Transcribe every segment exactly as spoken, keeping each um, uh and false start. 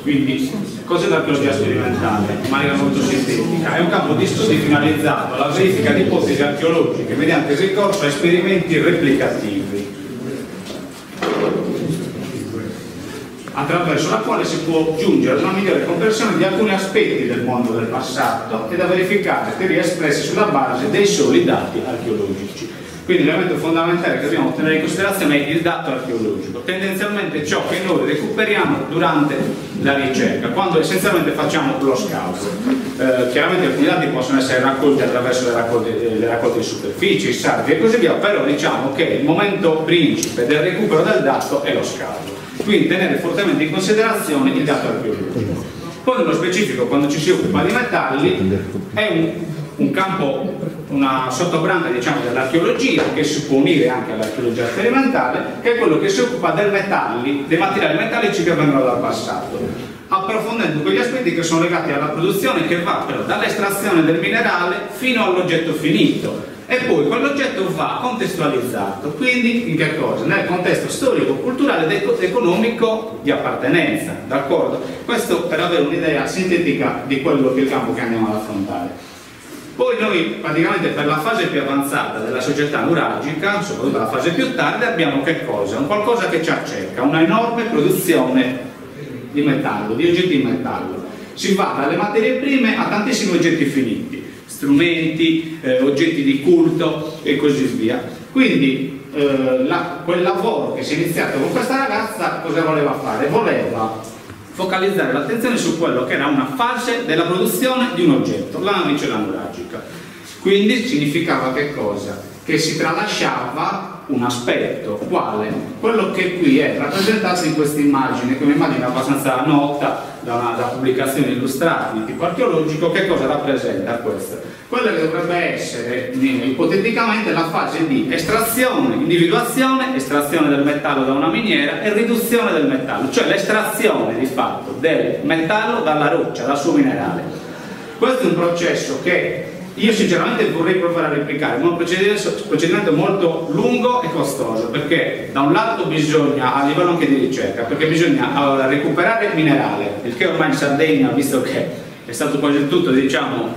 Quindi, cos'è l'archeologia sperimentale? In maniera molto sintetica, è un campo di studi finalizzato alla verifica di ipotesi archeologiche mediante il ricorso a esperimenti replicativi, attraverso la quale si può giungere ad una migliore comprensione di alcuni aspetti del mondo del passato e da verificare teorie espresse sulla base dei soli dati archeologici. Quindi l'elemento fondamentale che dobbiamo tenere in considerazione è il dato archeologico, tendenzialmente ciò che noi recuperiamo durante la ricerca, quando essenzialmente facciamo lo scout. Eh, chiaramente alcuni dati possono essere raccolti attraverso le raccolte, le raccolte di superficie, i salvi e così via, però diciamo che il momento principe del recupero del dato è lo scout. Quindi tenere fortemente in considerazione il dato archeologico. Poi nello specifico, quando ci si occupa di metalli, è un, un campo, una sottobranca diciamo, dell'archeologia che si può unire anche all'archeologia sperimentale, che è quello che si occupa del metalli, dei materiali metallici che vengono dal passato, approfondendo quegli aspetti che sono legati alla produzione, che va però dall'estrazione del minerale fino all'oggetto finito. E poi quell'oggetto va contestualizzato, quindi in che cosa? Nel contesto storico-culturale ed economico di appartenenza, d'accordo? Questo per avere un'idea sintetica di quello che è il campo che andiamo ad affrontare. Poi noi praticamente per la fase più avanzata della società nuragica, soprattutto la fase più tarda, abbiamo che cosa? Un qualcosa che ci accerca, una enorme produzione di metallo, di oggetti in metallo. Si va dalle materie prime a tantissimi oggetti finiti, strumenti, eh, oggetti di culto e così via. Quindi eh, la, quel lavoro che si è iniziato con questa ragazza cosa voleva fare? Voleva focalizzare l'attenzione su quello che era una fase della produzione di un oggetto, la navicella nuragica. Quindi significava che cosa? Che si tralasciava un aspetto, quale? Quello che qui è rappresentato in questa immagine, che è un'immagine abbastanza nota da, una, da pubblicazioni illustrate di tipo archeologico. Che cosa rappresenta questa? Quella che dovrebbe essere ipoteticamente la fase di estrazione, individuazione, estrazione del metallo da una miniera e riduzione del metallo, cioè l'estrazione di fatto del metallo dalla roccia, dal suo minerale. Questo è un processo che io sinceramente vorrei provare a replicare, ma è un procedimento molto lungo e costoso, perché da un lato bisogna, a livello anche di ricerca, perché bisogna recuperare il minerale, il che ormai in Sardegna, visto che è stato quasi tutto diciamo,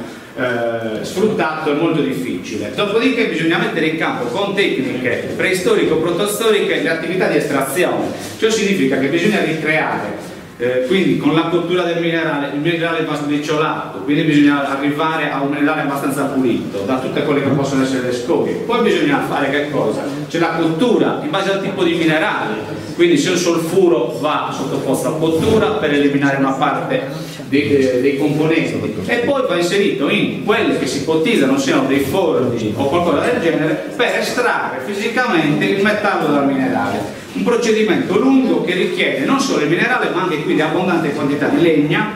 eh, sfruttato, è molto difficile. Dopodiché bisogna mettere in campo con tecniche preistorico-protostoriche le attività di estrazione, ciò significa che bisogna ricreare. Eh, quindi con la cottura del minerale, il minerale va sbriciolato, quindi bisogna arrivare a un minerale abbastanza pulito da tutte quelle che possono essere le scorie. Poi bisogna fare che cosa? C'è la cottura in base al tipo di minerale, quindi se il solfuro va sottoposto a cottura per eliminare una parte dei, eh, dei componenti, e poi va inserito in quelle che si ipotizzano siano dei forni o qualcosa del genere per estrarre fisicamente il metallo dal minerale. Un procedimento lungo che richiede non solo il minerale ma anche quindi abbondante quantità di legna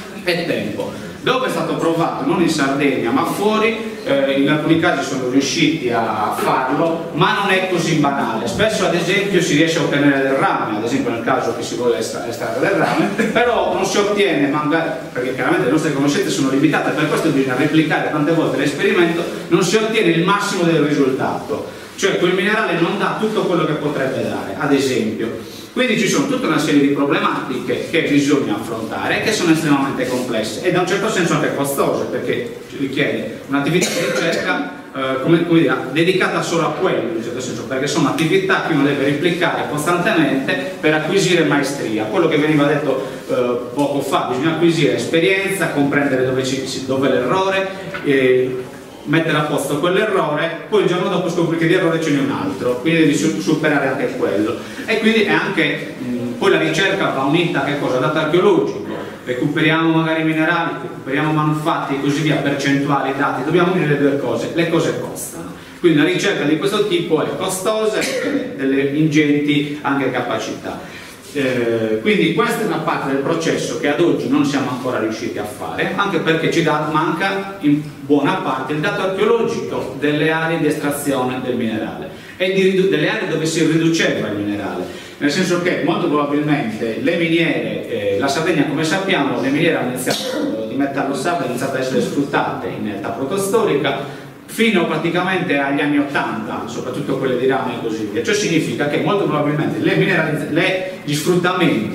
e tempo. Dopo è stato provato non in Sardegna ma fuori, eh, in alcuni casi sono riusciti a farlo, ma non è così banale. Spesso ad esempio si riesce a ottenere del rame, ad esempio nel caso che si vuole estrarre del rame, però non si ottiene, magari, perché chiaramente le nostre conoscenze sono limitate, per questo bisogna replicare tante volte l'esperimento, non si ottiene il massimo del risultato. Cioè quel minerale non dà tutto quello che potrebbe dare, ad esempio. Quindi ci sono tutta una serie di problematiche che bisogna affrontare, che sono estremamente complesse e da un certo senso anche costose, perché richiede un'attività di ricerca eh, come, come dire, dedicata solo a quello, in un certo senso, perché sono attività che uno deve replicare costantemente per acquisire maestria. Quello che veniva detto eh, poco fa, bisogna acquisire esperienza, comprendere dove, dove è l'errore, eh, mettere a posto quell'errore, poi il giorno dopo scopri che di errore ce n'è un altro, quindi devi superare anche quello. E quindi è anche, mh, poi la ricerca va unita a che cosa? Dato archeologico, recuperiamo magari minerali, recuperiamo manufatti e così via, percentuali, dati, dobbiamo unire le due cose, le cose costano. Quindi una ricerca di questo tipo è costosa e ha delle ingenti anche capacità. Eh, quindi questa è una parte del processo che ad oggi non siamo ancora riusciti a fare, anche perché ci da, manca in buona parte il dato archeologico delle aree di estrazione del minerale e di, delle aree dove si riduceva il minerale, nel senso che molto probabilmente le miniere, eh, la Sardegna come sappiamo, le miniere hanno iniziato, di metallo sabbia hanno iniziato ad essere sfruttate in età protostorica fino praticamente agli anni ottanta, soprattutto quelle di rame e così via. Ciò significa che molto probabilmente le le, gli sfruttamenti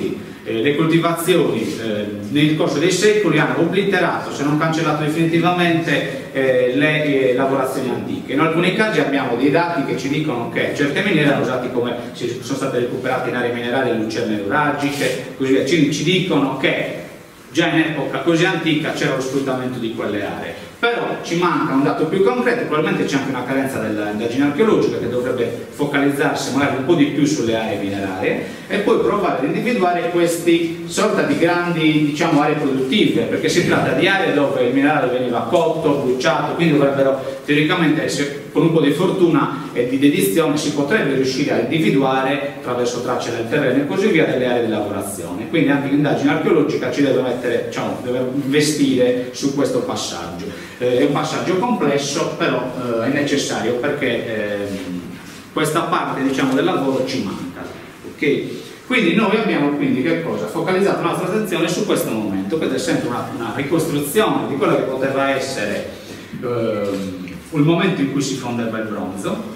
eh, le coltivazioni eh, nel corso dei secoli hanno obliterato, se non cancellato definitivamente, eh, le eh, lavorazioni antiche. In alcuni casi abbiamo dei dati che ci dicono che certe mine erano usate come, sono state recuperate in aree minerali lucerne neuralgiche, così via. Ci, ci dicono che già in epoca così antica c'era lo sfruttamento di quelle aree. Però ci manca un dato più concreto, probabilmente c'è anche una carenza dell'indagine archeologica che dovrebbe focalizzarsi magari un po' di più sulle aree minerarie e poi provare ad individuare questi sorta di grandi, diciamo, aree produttive, perché si tratta di aree dove il minerale veniva cotto, bruciato, quindi dovrebbero teoricamente essere, con un po' di fortuna e di dedizione si potrebbe riuscire a individuare attraverso tracce del terreno e così via delle aree di lavorazione. Quindi anche l'indagine archeologica ci deve mettere, diciamo, deve investire su questo passaggio. Eh, è un passaggio complesso, però eh, è necessario perché eh, questa parte, diciamo, del lavoro ci manca. Okay? Quindi noi abbiamo quindi che cosa? Focalizzato la nostra attenzione su questo momento, che è sempre una, una ricostruzione di quello che poteva essere eh, il momento in cui si fondeva il bronzo,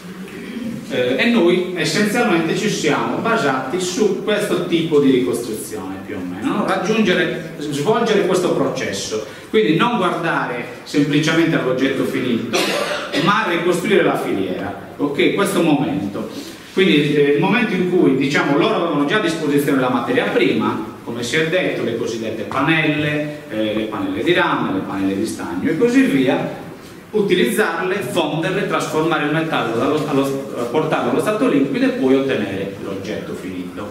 eh, e noi essenzialmente ci siamo basati su questo tipo di ricostruzione più o meno, no? Raggiungere, svolgere questo processo, quindi non guardare semplicemente all'oggetto finito, ma ricostruire la filiera, ok? Questo momento, quindi eh, il momento in cui, diciamo, loro avevano già a disposizione la materia prima, come si è detto, le cosiddette panelle, eh, le panelle di rame, le panelle di stagno e così via, utilizzarle, fonderle, trasformare il metallo, dallo, allo, portarlo allo stato liquido e poi ottenere l'oggetto finito.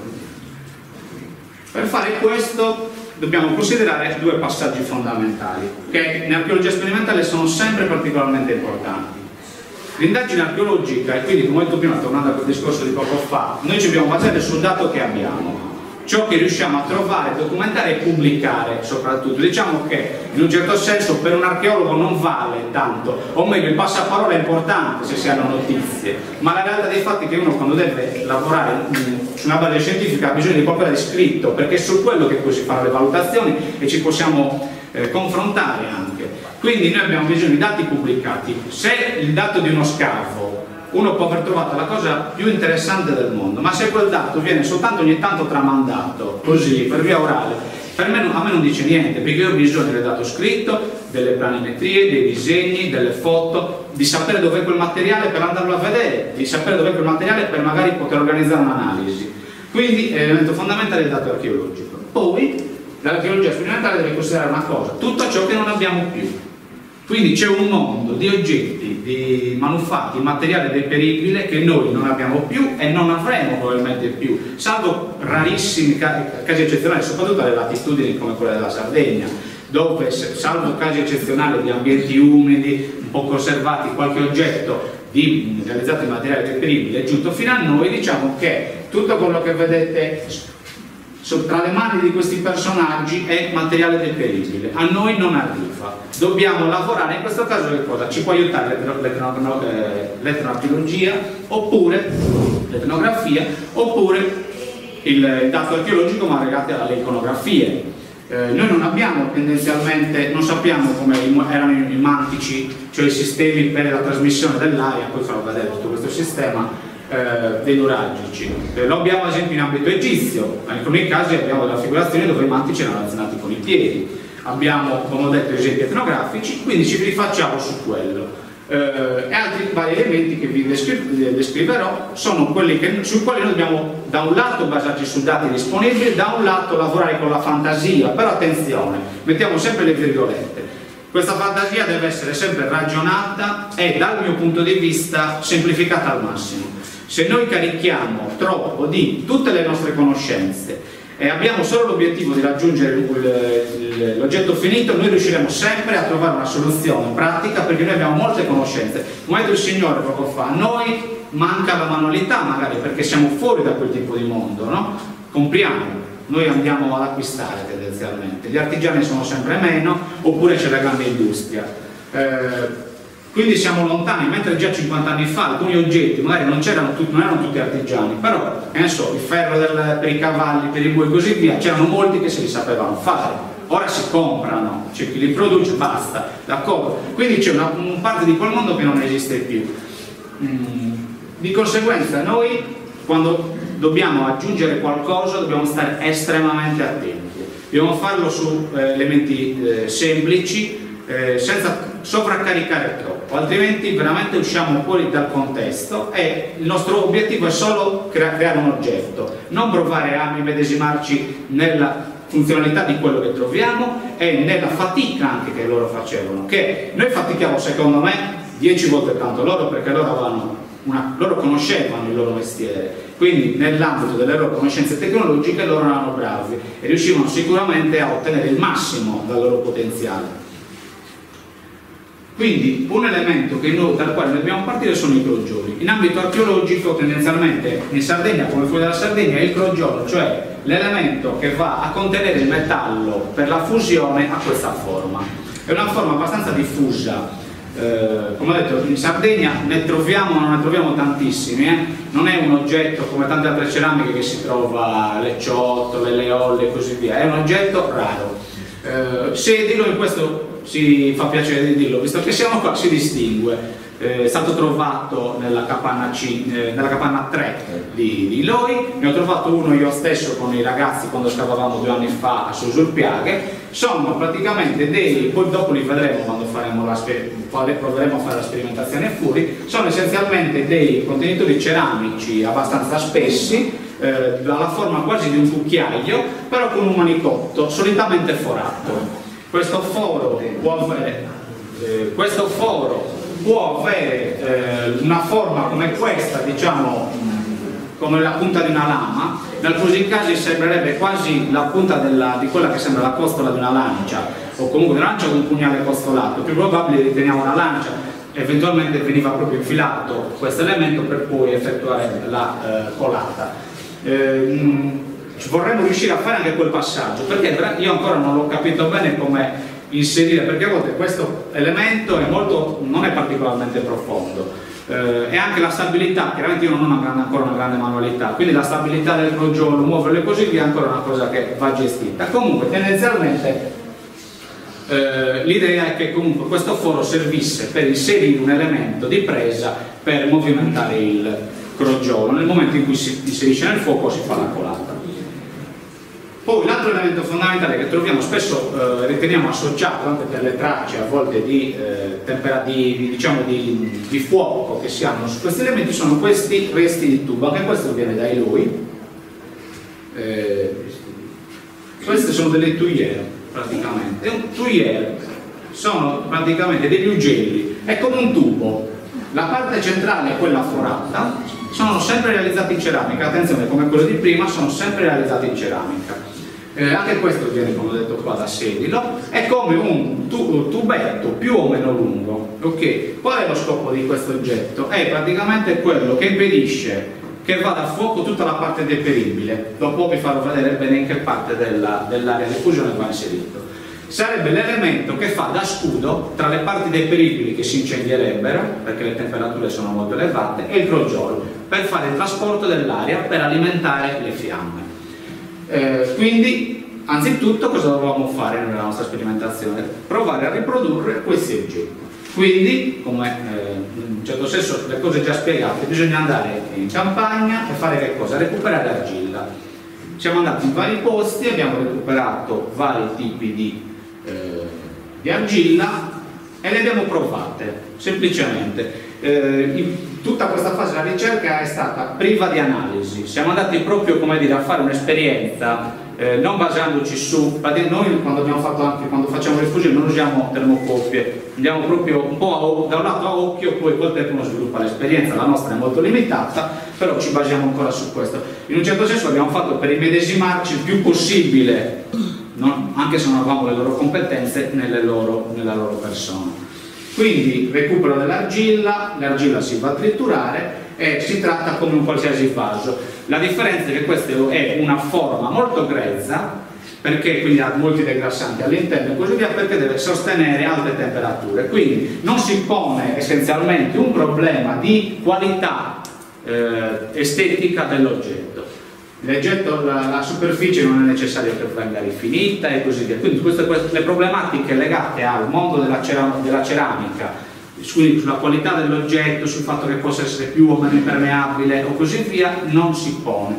Per fare questo dobbiamo considerare due passaggi fondamentali che in archeologia sperimentale sono sempre particolarmente importanti. L'indagine archeologica, e quindi come ho detto prima, tornando a quel discorso di poco fa, noi ci dobbiamo basare sul dato che abbiamo, ciò che riusciamo a trovare, documentare e pubblicare soprattutto. Diciamo che in un certo senso per un archeologo non vale tanto, o meglio il passaparola è importante se si hanno notizie, ma la realtà dei fatti è che uno quando deve lavorare su una base scientifica ha bisogno di qualcosa di scritto, perché è su quello che poi si fanno le valutazioni e ci possiamo eh, confrontare anche. Quindi noi abbiamo bisogno di dati pubblicati. Se il dato di uno scavo uno può aver trovato la cosa più interessante del mondo, ma se quel dato viene soltanto ogni tanto tramandato, così, per via orale, per me, a me non dice niente, perché io ho bisogno del dato scritto, delle planimetrie, dei disegni, delle foto, di sapere dov'è quel materiale per andarlo a vedere, di sapere dov'è quel materiale per magari poter organizzare un'analisi. Quindi è l'elemento fondamentale del dato archeologico. Poi l'archeologia sperimentale deve considerare una cosa, tutto ciò che non abbiamo più. Quindi c'è un mondo di oggetti, di manufatti, materiale deperibile che noi non abbiamo più e non avremo probabilmente più, salvo rarissimi casi eccezionali, soprattutto alle latitudini come quella della Sardegna, dove, salvo casi eccezionali di ambienti umidi, un po' conservati, qualche oggetto di, realizzato in materiale deperibile è giunto fino a noi, diciamo che tutto quello che vedete tra le mani di questi personaggi è materiale deperibile, a noi non arriva, dobbiamo lavorare. In questo caso che cosa? Ci può aiutare l'etnoarcheologia oppure l'etnografia oppure il dato archeologico ma legati alle iconografie. Eh, noi non abbiamo tendenzialmente, non sappiamo come erano i mantici, cioè i sistemi per la trasmissione dell'aria, poi farò vedere tutto questo sistema dei nuragici. Eh, lo abbiamo ad esempio in ambito egizio, in alcuni casi abbiamo delle raffigurazioni dove i mantici erano azionati con i piedi, abbiamo, come ho detto, esempi etnografici, quindi ci rifacciamo su quello. Eh, e altri vari elementi che vi descri descriverò sono quelli che, su quali noi dobbiamo da un lato basarci su dati disponibili, da un lato lavorare con la fantasia, però attenzione, mettiamo sempre le virgolette. Questa fantasia deve essere sempre ragionata e dal mio punto di vista semplificata al massimo. Se noi carichiamo troppo di tutte le nostre conoscenze e abbiamo solo l'obiettivo di raggiungere l'oggetto finito, noi riusciremo sempre a trovare una soluzione pratica, perché noi abbiamo molte conoscenze. Come ha detto il Signore poco fa, a noi manca la manualità magari perché siamo fuori da quel tipo di mondo, no? Compriamo, noi andiamo ad acquistare tendenzialmente, gli artigiani sono sempre meno, oppure c'è la grande industria. Eh, Quindi siamo lontani, mentre già cinquanta anni fa alcuni oggetti magari non, c'erano tutti, non erano tutti artigiani, però eh so, il ferro del, per i cavalli, per i bui e così via, c'erano molti che se li sapevano fare. Ora si comprano, c'è chi li produce, basta, d'accordo? Quindi c'è una, una parte di quel mondo che non esiste più. Mm. Di conseguenza noi, quando dobbiamo aggiungere qualcosa, dobbiamo stare estremamente attenti. Dobbiamo farlo su eh, elementi eh, semplici, eh, senza sovraccaricare troppo, altrimenti veramente usciamo fuori dal contesto e il nostro obiettivo è solo crea creare un oggetto, non provare a immedesimarci nella funzionalità di quello che troviamo e nella fatica anche che loro facevano, che noi fatichiamo secondo me dieci volte tanto loro, perché loro avevano una, loro conoscevano il loro mestiere, quindi nell'ambito delle loro conoscenze tecnologiche loro erano bravi e riuscivano sicuramente a ottenere il massimo dal loro potenziale. Quindi un elemento che noi, dal quale dobbiamo partire sono i crogioli. In ambito archeologico tendenzialmente in Sardegna come fuori dalla Sardegna è il crogiolo, cioè l'elemento che va a contenere il metallo per la fusione a questa forma. È una forma abbastanza diffusa, eh, come ho detto in Sardegna ne troviamo, non ne troviamo tantissimi, eh? Non è un oggetto come tante altre ceramiche che si trova le ciotole, le olle e così via, è un oggetto raro. Eh, Sedilo in questo si fa piacere di dirlo, visto che siamo qua, si distingue. Eh, è stato trovato nella capanna, C, eh, nella capanna tre di, di Loi, ne ho trovato uno io stesso con i ragazzi quando scavavamo due anni fa su Sulpiaghe. Sono praticamente dei, poi dopo li vedremo quando faremo la, proveremo a fare la sperimentazione fuori, sono essenzialmente dei contenitori ceramici abbastanza spessi, eh, dalla forma quasi di un cucchiaio, però con un manicotto solitamente forato. Questo foro può avere, eh, questo foro può avere eh, una forma come questa, diciamo come la punta di una lama, in alcuni casi sembrerebbe quasi la punta della, di quella che sembra la costola di una lancia, o comunque una lancia con un pugnale costolato. Più probabile riteniamo una lancia, eventualmente veniva proprio infilato questo elemento per poi effettuare la eh, colata. Eh, vorremmo riuscire a fare anche quel passaggio, perché io ancora non l'ho capito bene come inserire, perché a volte questo elemento è molto, non è particolarmente profondo, eh, e anche la stabilità, chiaramente io non ho una grande, ancora una grande manualità, quindi la stabilità del crogiolo, muoverlo e così via è ancora una cosa che va gestita. Comunque tendenzialmente eh, l'idea è che comunque questo foro servisse per inserire un elemento di presa per movimentare il crogiolo. Nel momento in cui si inserisce nel fuoco si fa la colata. Poi l'altro elemento fondamentale che troviamo spesso, eh, riteniamo associato anche per le tracce a volte di, eh, di, diciamo di, di fuoco che si hanno su questi elementi, sono questi resti di tubo. Anche questo viene dai lui. Eh, queste sono delle tuyere praticamente. È un tuyere, sono praticamente degli ugelli, è come un tubo. La parte centrale è quella forata, sono sempre realizzati in ceramica, attenzione, come quello di prima, sono sempre realizzati in ceramica. Eh, anche questo viene, come ho detto qua, da Sedilo, è come un tu tubetto più o meno lungo. Okay. Qual è lo scopo di questo oggetto? È praticamente quello che impedisce che vada a fuoco tutta la parte deperibile. Dopo vi farò vedere bene in che parte dell'area dell di fusione va inserito. Sarebbe l'elemento che fa da scudo tra le parti deperibili che si incendierebbero, perché le temperature sono molto elevate, e il crogiolo, per fare il trasporto dell'aria per alimentare le fiamme. Eh, quindi, anzitutto, cosa dovevamo fare nella nostra sperimentazione? Provare a riprodurre questi oggetti. Quindi, come eh, in un certo senso le cose già spiegate, bisogna andare in campagna e fare che cosa? Recuperare argilla. Siamo andati in vari posti, abbiamo recuperato vari tipi di Eh, di argilla e le abbiamo provate semplicemente. Eh, in tutta questa fase della ricerca è stata priva di analisi, siamo andati proprio, come dire, a fare un'esperienza eh, non basandoci su, noi quando abbiamo fatto anche quando facciamo le fusioni non usiamo termocopie, andiamo proprio un po' a, da un lato a occhio, poi col tempo uno sviluppa l'esperienza, la nostra è molto limitata, però ci basiamo ancora su questo. In un certo senso l'abbiamo fatto per immedesimarci il più possibile, no? Anche se non avevamo le loro competenze nelle loro, nella loro persona. Quindi recupero dell'argilla, l'argilla si va a triturare e si tratta come un qualsiasi vaso. La differenza è che questa è una forma molto grezza, perché quindi ha molti degrassanti all'interno e così via, perché deve sostenere alte temperature. Quindi non si pone essenzialmente un problema di qualità eh, estetica dell'oggetto. L'oggetto, la, la superficie non è necessario che venga rifinita e così via. Quindi queste, queste, le problematiche legate al mondo della, ceram della ceramica, su, sulla qualità dell'oggetto, sul fatto che possa essere più o meno impermeabile o così via, non si pone.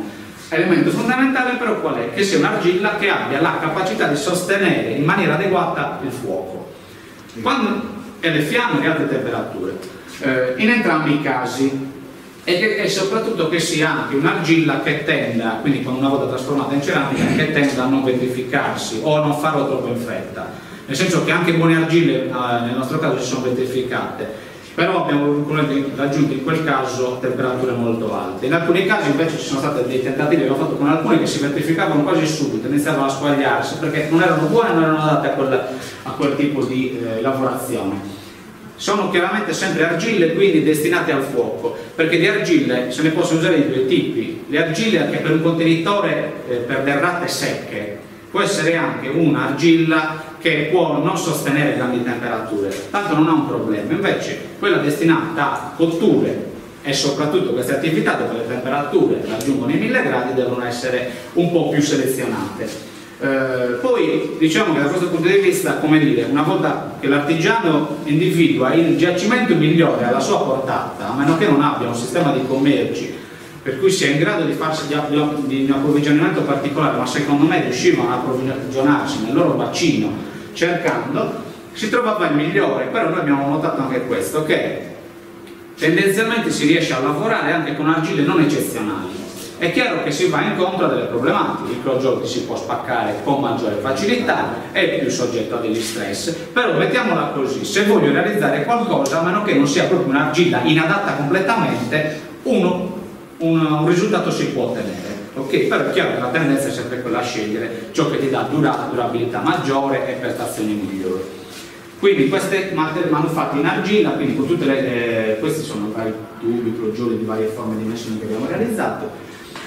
Elemento fondamentale però qual è? Che sia un'argilla che abbia la capacità di sostenere in maniera adeguata il fuoco quando, e le fiamme e altre temperature, eh, in entrambi i casi, e, che, e soprattutto che sia anche un'argilla che tenda, quindi con una volta trasformata in ceramica, che tenda a non vetrificarsi o a non farlo troppo in fretta, nel senso che anche buone argille eh, nel nostro caso si sono vetrificate, però abbiamo raggiunto in quel caso temperature molto alte. In alcuni casi invece ci sono stati dei tentativi che ho fatto con alcuni che si vetrificavano quasi subito, iniziavano a squagliarsi perché non erano buone, non erano adatte a quel, a quel tipo di eh, lavorazione. Sono chiaramente sempre argille, quindi destinate al fuoco, perché di argille se ne possono usare di due tipi. Le argille che per un contenitore eh, per derrate secche può essere anche un'argilla che può non sostenere grandi temperature, tanto non ha un problema. Invece quella destinata a cotture e soprattutto queste attività dove le temperature raggiungono i mille gradi devono essere un po' più selezionate. Eh, poi diciamo che da questo punto di vista, come dire, una volta che l'artigiano individua il giacimento migliore alla sua portata, a meno che non abbia un sistema di commerci per cui sia in grado di farsi di un approvvigionamento particolare, ma secondo me riuscivano ad approvvigionarsi nel loro bacino cercando, si trovava il migliore. Però noi abbiamo notato anche questo, che tendenzialmente si riesce a lavorare anche con argille non eccezionali. È chiaro che si va incontro a delle problematiche, il crogiolo si può spaccare con maggiore facilità, è più soggetto a degli stress, però mettiamola così, se voglio realizzare qualcosa, a meno che non sia proprio un'argilla inadatta completamente, uno, un, un risultato si può ottenere. Ok, però è chiaro che la tendenza è sempre quella a scegliere ciò che ti dà dura, durabilità maggiore e prestazioni migliori. Quindi queste manufatti in argilla, quindi con tutte le, eh, questi sono vari tubi, crogioli di varie forme e dimensioni che abbiamo realizzato.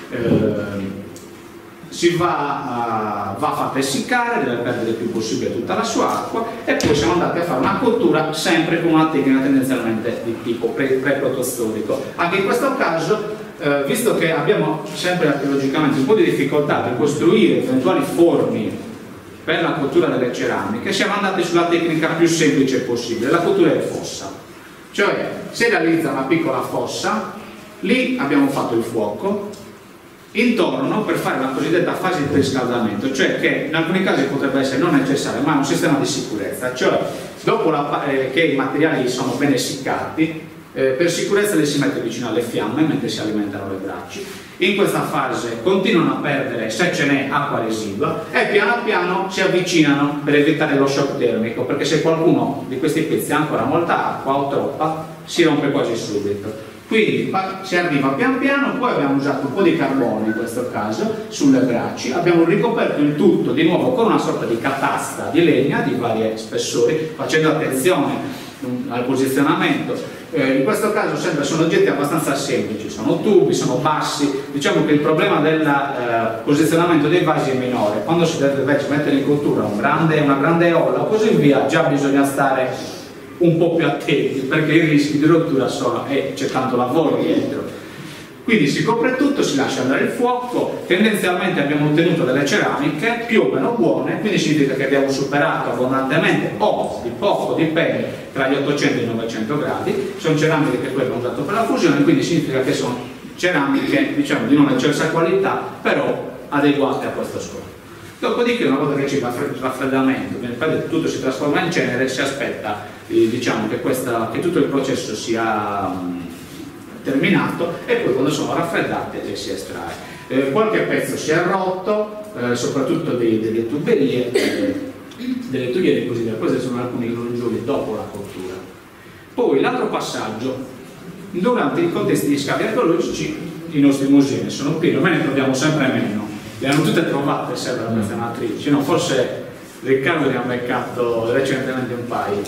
Eh, si va, uh, va fatta essiccare, deve perdere il più possibile tutta la sua acqua, e poi siamo andati a fare una cottura sempre con una tecnica tendenzialmente di tipo pre-protostorico. Anche in questo caso, eh, visto che abbiamo sempre archeologicamente un po' di difficoltà per costruire eventuali forni per la cottura delle ceramiche, siamo andati sulla tecnica più semplice possibile, la cottura in fossa. Cioè si realizza una piccola fossa, lì abbiamo fatto il fuoco intorno per fare la cosiddetta fase di riscaldamento, cioè che in alcuni casi potrebbe essere non necessario, ma è un sistema di sicurezza. Cioè dopo la, eh, che i materiali sono ben essiccati, eh, per sicurezza li si mette vicino alle fiamme mentre si alimentano le braci. In questa fase continuano a perdere, se ce n'è, acqua residua, e piano piano si avvicinano per evitare lo shock termico, perché se qualcuno di questi pezzi ha ancora molta acqua o troppa si rompe quasi subito. Quindi si arriva pian piano, poi abbiamo usato un po' di carbone in questo caso sulle braci, abbiamo ricoperto il tutto di nuovo con una sorta di catasta di legna di vari spessori, facendo attenzione al posizionamento. Eh, in questo caso sempre sono oggetti abbastanza semplici, sono tubi, sono bassi. Diciamo che il problema del eh, posizionamento dei vasi è minore. Quando si deve invece mettere in cottura un grande, una grande olla o così via, già bisogna stare un po' più attenti, perché i rischi di rottura sono, e c'è tanto lavoro dietro. Quindi si copre tutto, si lascia andare il fuoco. Tendenzialmente abbiamo ottenuto delle ceramiche più o meno buone, quindi significa che abbiamo superato abbondantemente o di poco, dipende, tra gli ottocento e i novecento gradi. Sono ceramiche che poi abbiamo usato per la fusione, quindi significa che sono ceramiche, diciamo, di non eccelsa qualità, però adeguate a questo scopo. Dopodiché, una volta che c'è il raffreddamento, tutto si trasforma in cenere, si aspetta eh, diciamo, che, questa, che tutto il processo sia um, terminato, e poi quando sono raffreddate le si estrae. Eh, qualche pezzo si è rotto, eh, soprattutto dei, delle tuberie, eh, delle tuberie così via. Questi sono alcuni crogioli dopo la cottura. Poi l'altro passaggio, durante i contesti di scavi archeologici i nostri musei ne sono pieni, noi ne troviamo sempre meno. Le hanno tutte trovate, serve queste matrici, no? Forse Riccardo ne ha beccato recentemente un paio.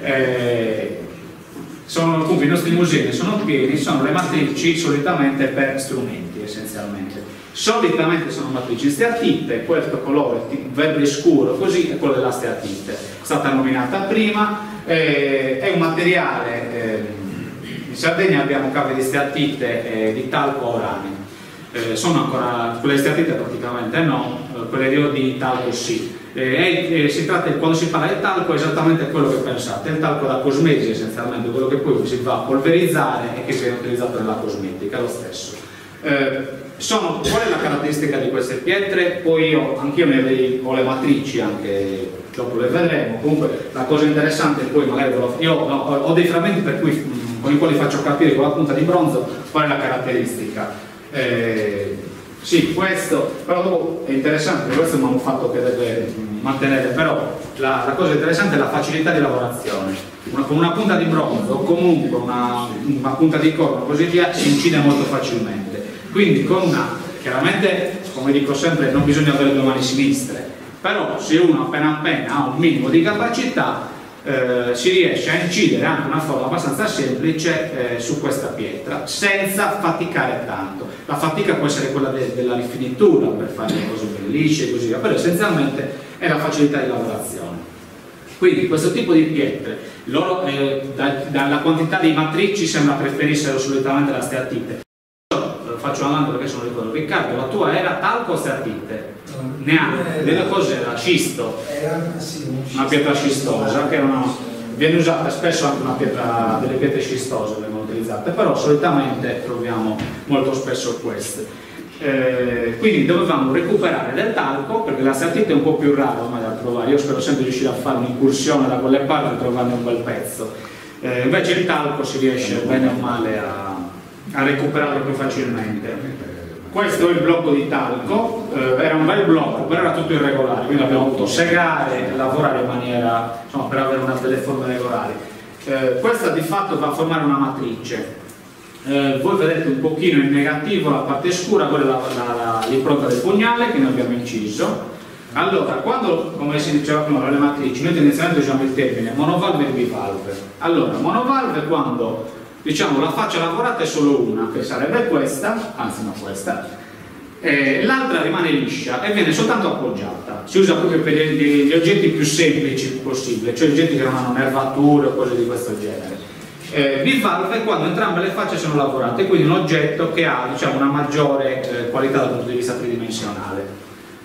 Eh, sono, comunque, i nostri musei ne sono pieni, sono le matrici solitamente per strumenti essenzialmente. Solitamente sono matrici in steatite, questo colore verde scuro così è quello della steatite, è stata nominata prima, eh, è un materiale, eh, in Sardegna abbiamo cave di steatite eh, di talco uranio. Eh, sono ancora quelle steatite praticamente no, eh, quelle di, di talco sì. Eh, eh, si tratta, quando si parla di talco, è esattamente quello che pensate, il talco da cosmesi essenzialmente, quello che poi si va a polverizzare e che viene utilizzato nella cosmetica, lo stesso. Eh, Sono, qual è la caratteristica di queste pietre? Poi io, anch'io ne avevo, ho le matrici, anche dopo le vedremo. Comunque la cosa interessante, poi magari io ho, ho dei frammenti per cui, con i quali faccio capire con la punta di bronzo qual è la caratteristica. Eh, sì, questo, però dopo è interessante, questo è un manufatto che deve mantenere, però la, la cosa interessante è la facilità di lavorazione. Una, con una punta di bronzo o comunque una, una punta di corno così via si incide molto facilmente. Quindi con una, chiaramente come dico sempre non bisogna avere due mani sinistre, però se uno appena appena ha un minimo di capacità eh, si riesce a incidere anche una forma abbastanza semplice eh, su questa pietra senza faticare tanto. La fatica può essere quella de della rifinitura per fare le cose ben lisce e così via, però essenzialmente è la facilità di lavorazione. Quindi questo tipo di pietre, loro, eh, da, dalla quantità di matrici sembra preferissero solitamente la steatite. Faccio una domanda perché sono ricordo. Riccardo, la tua era talco o steatite? Neanche, delle cose era scisto, una pietra scistosa che una, viene usata spesso anche una pietra, delle pietre scistose vengono utilizzate, però solitamente troviamo molto spesso queste. Eh, quindi dovevamo recuperare del talco perché la steatite è un po' più rara ormai da trovare. Io spero sempre di riuscire a fare un'incursione da quelle parti e trovarne un bel pezzo. Eh, invece il talco si riesce bene o male a a recuperarlo più facilmente. Questo è il blocco di talco, eh, era un bel blocco, però era tutto irregolare, quindi abbiamo dovuto segare e lavorare in maniera, insomma, per avere una delle forme regolari. Eh, questa di fatto va a formare una matrice. Eh, voi vedete un pochino in negativo la parte scura, quella è l'impronta del pugnale che noi abbiamo inciso. Allora, quando, come si diceva prima, le matrici, noi tendenzialmente usiamo il termine monovalve e bivalve. Allora, monovalve quando diciamo la faccia lavorata è solo una, che sarebbe questa, anzi no questa, eh, l'altra rimane liscia e viene soltanto appoggiata. Si usa proprio per gli, gli oggetti più semplici possibile, cioè oggetti che non hanno nervature o cose di questo genere. Eh, bivalve quando entrambe le facce sono lavorate, quindi un oggetto che ha diciamo, una maggiore eh, qualità dal punto di vista tridimensionale.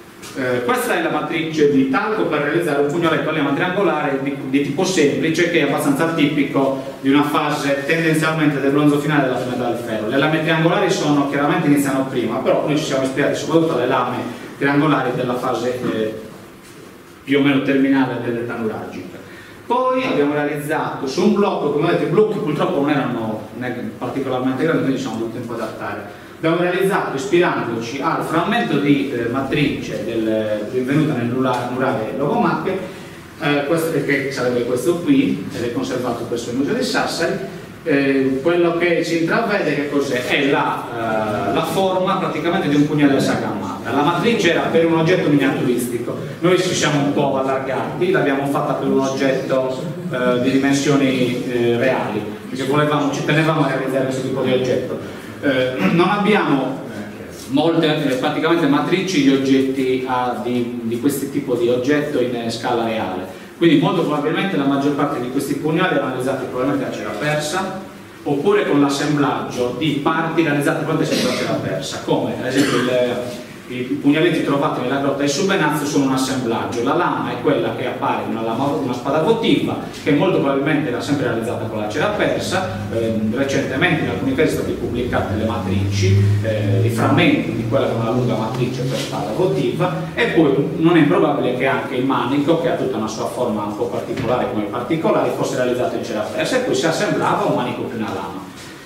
Eh, questa è la matrice di talco per realizzare un pugnaletto a lama triangolare di, di tipo semplice, che è abbastanza tipico di una fase tendenzialmente del bronzo finale della fine del ferro. Le lame triangolari sono chiaramente iniziano prima, però noi ci siamo ispirati soprattutto alle lame triangolari della fase eh, più o meno terminale dell'età nuragica. Poi abbiamo realizzato su un blocco, come vedete i blocchi purtroppo non erano particolarmente grandi, quindi ci siamo dovuti un po' adattare. Abbiamo realizzato ispirandoci al frammento di eh, matrice del, rinvenuta nel murale Logomacche, eh, che sarebbe questo qui, ed è conservato presso il Museo di Sassari. Eh, quello che si intravede che cos'è? È la, eh, la forma praticamente di un pugnale a sagammata. La matrice era per un oggetto miniaturistico, noi ci siamo un po' allargati, l'abbiamo fatta per un oggetto eh, di dimensioni eh, reali, perché volevamo, ci tenevamo a realizzare questo tipo di oggetto. Eh, non abbiamo molte, eh, praticamente matrici di oggetti ah, di, di questo tipo di oggetto in eh, scala reale, quindi molto probabilmente la maggior parte di questi pugnali erano realizzati probabilmente a cera persa oppure con l'assemblaggio di parti realizzate probabilmente sempre a cera persa, come ad esempio il, i pugnaletti trovati nella grotta di Subenazzo sono un assemblaggio. La lama è quella che appare in una, lama, una spada votiva, che molto probabilmente era sempre realizzata con la cera persa. Eh, recentemente in alcuni casi sono state pubblicate le matrici, eh, i frammenti di quella che è una lunga matrice per spada votiva, e poi non è improbabile che anche il manico, che ha tutta una sua forma un po' particolare come i particolari, fosse realizzato in cera persa e poi si assemblava un manico più una lama.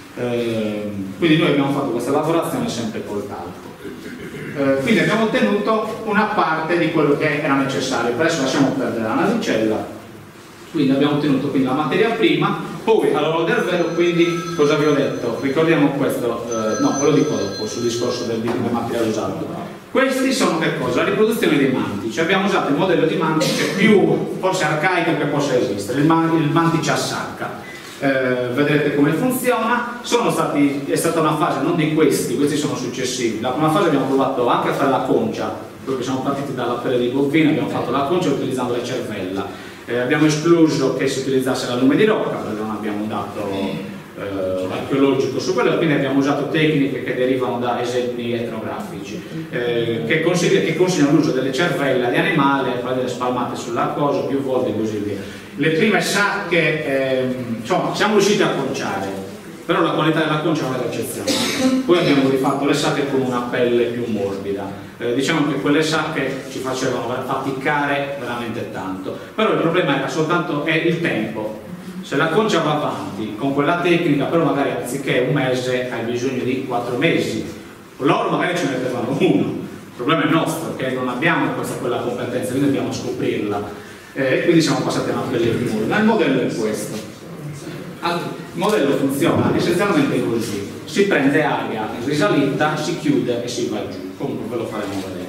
Eh, quindi noi abbiamo fatto questa lavorazione sempre col talco. Eh, quindi abbiamo ottenuto una parte di quello che era necessario. Per adesso lasciamo perdere la navicella. Quindi abbiamo ottenuto quindi la materia prima. Poi all'ora del vero, quindi cosa vi ho detto? Ricordiamo questo, eh, no, ve lo dico dopo sul discorso del, del materiale usato. Questi sono che cosa? La riproduzione dei mantici. Abbiamo usato il modello di mantice più forse arcaico che possa esistere, il, man il mantice a sacca. Eh, vedrete come funziona. Sono stati, è stata una fase non di questi, questi sono successivi. La prima fase abbiamo provato anche a fare la concia, perché siamo partiti dalla pelle di bovino, abbiamo fatto la concia utilizzando la cervella. Eh, abbiamo escluso che si utilizzasse la lume di rocca, perché non abbiamo un dato eh, archeologico su quello, quindi abbiamo usato tecniche che derivano da esempi etnografici, eh, che, consiglia, che consigliano l'uso delle cervelle di animale, spalmate sulla cosa più volte e così via. Le prime sacche, eh, insomma, siamo riusciti a conciare. però la qualità della concia non era eccezionale. Poi abbiamo rifatto le sacche con una pelle più morbida, eh, diciamo che quelle sacche ci facevano faticare veramente tanto, però il problema era soltanto è il tempo. Se la concia va avanti con quella tecnica, però magari anziché un mese hai bisogno di quattro mesi, loro magari ce ne mettevano uno. Il problema è nostro, che non abbiamo questa quella competenza, quindi dobbiamo scoprirla, e eh, quindi siamo passati a una pelle più morbida. Il modello è questo. Il modello funziona essenzialmente così: si prende aria in risalita, si chiude e si va giù. Comunque ve lo faremo vedere.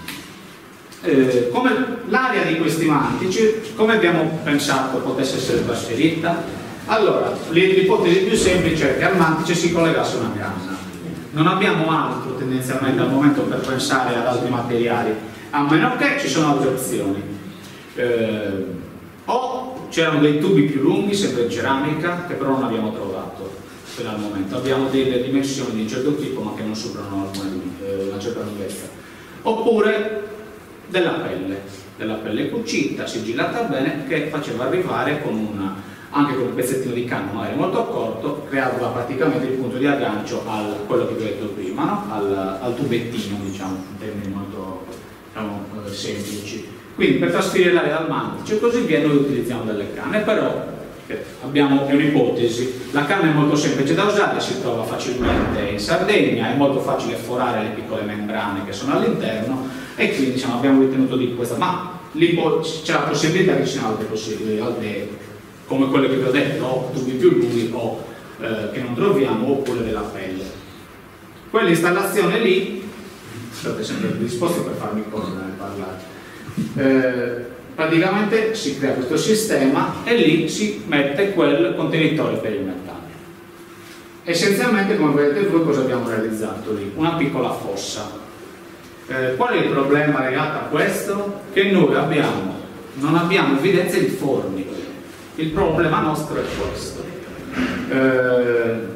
Eh, come l'aria di questi mantici, come abbiamo pensato potesse essere trasferita? Allora, l'ipotesi più semplice è che al mantice si collegasse una canna. Non abbiamo altro tendenzialmente al momento per pensare ad altri materiali, a meno che ci sono altre opzioni. Eh, o c'erano dei tubi più lunghi, sempre in ceramica, che però non abbiamo trovato per al momento. Abbiamo delle dimensioni di un certo tipo, ma che non superano eh, una certa lunghezza. Oppure della pelle, della pelle cucita, sigillata bene, che faceva arrivare con una, anche con un pezzettino di canna magari molto corto, creava praticamente il punto di aggancio a quello che vi ho detto prima, no? al, al tubettino, diciamo, in termini molto diciamo, semplici. Quindi per trasferire l'aria dal mantice e così via noi utilizziamo delle canne, però abbiamo un'ipotesi: la canna è molto semplice da usare, si trova facilmente in Sardegna, è molto facile forare le piccole membrane che sono all'interno, e quindi diciamo, abbiamo ritenuto di questa, ma c'è la possibilità che ci siano altre possibilità, altre, come quelle che vi ho detto, o tubi più lunghi o eh, che non troviamo, oppure della pelle. Quell'installazione lì, state sempre disposti per farmi correre e parlare. Eh, praticamente si crea questo sistema e lì si mette quel contenitore per il metallo. Essenzialmente, come vedete voi, cosa abbiamo realizzato lì? Una piccola fossa. Eh, qual è il problema legato a questo? Che noi abbiamo, non abbiamo evidenza di forni. Il problema nostro è questo. Eh,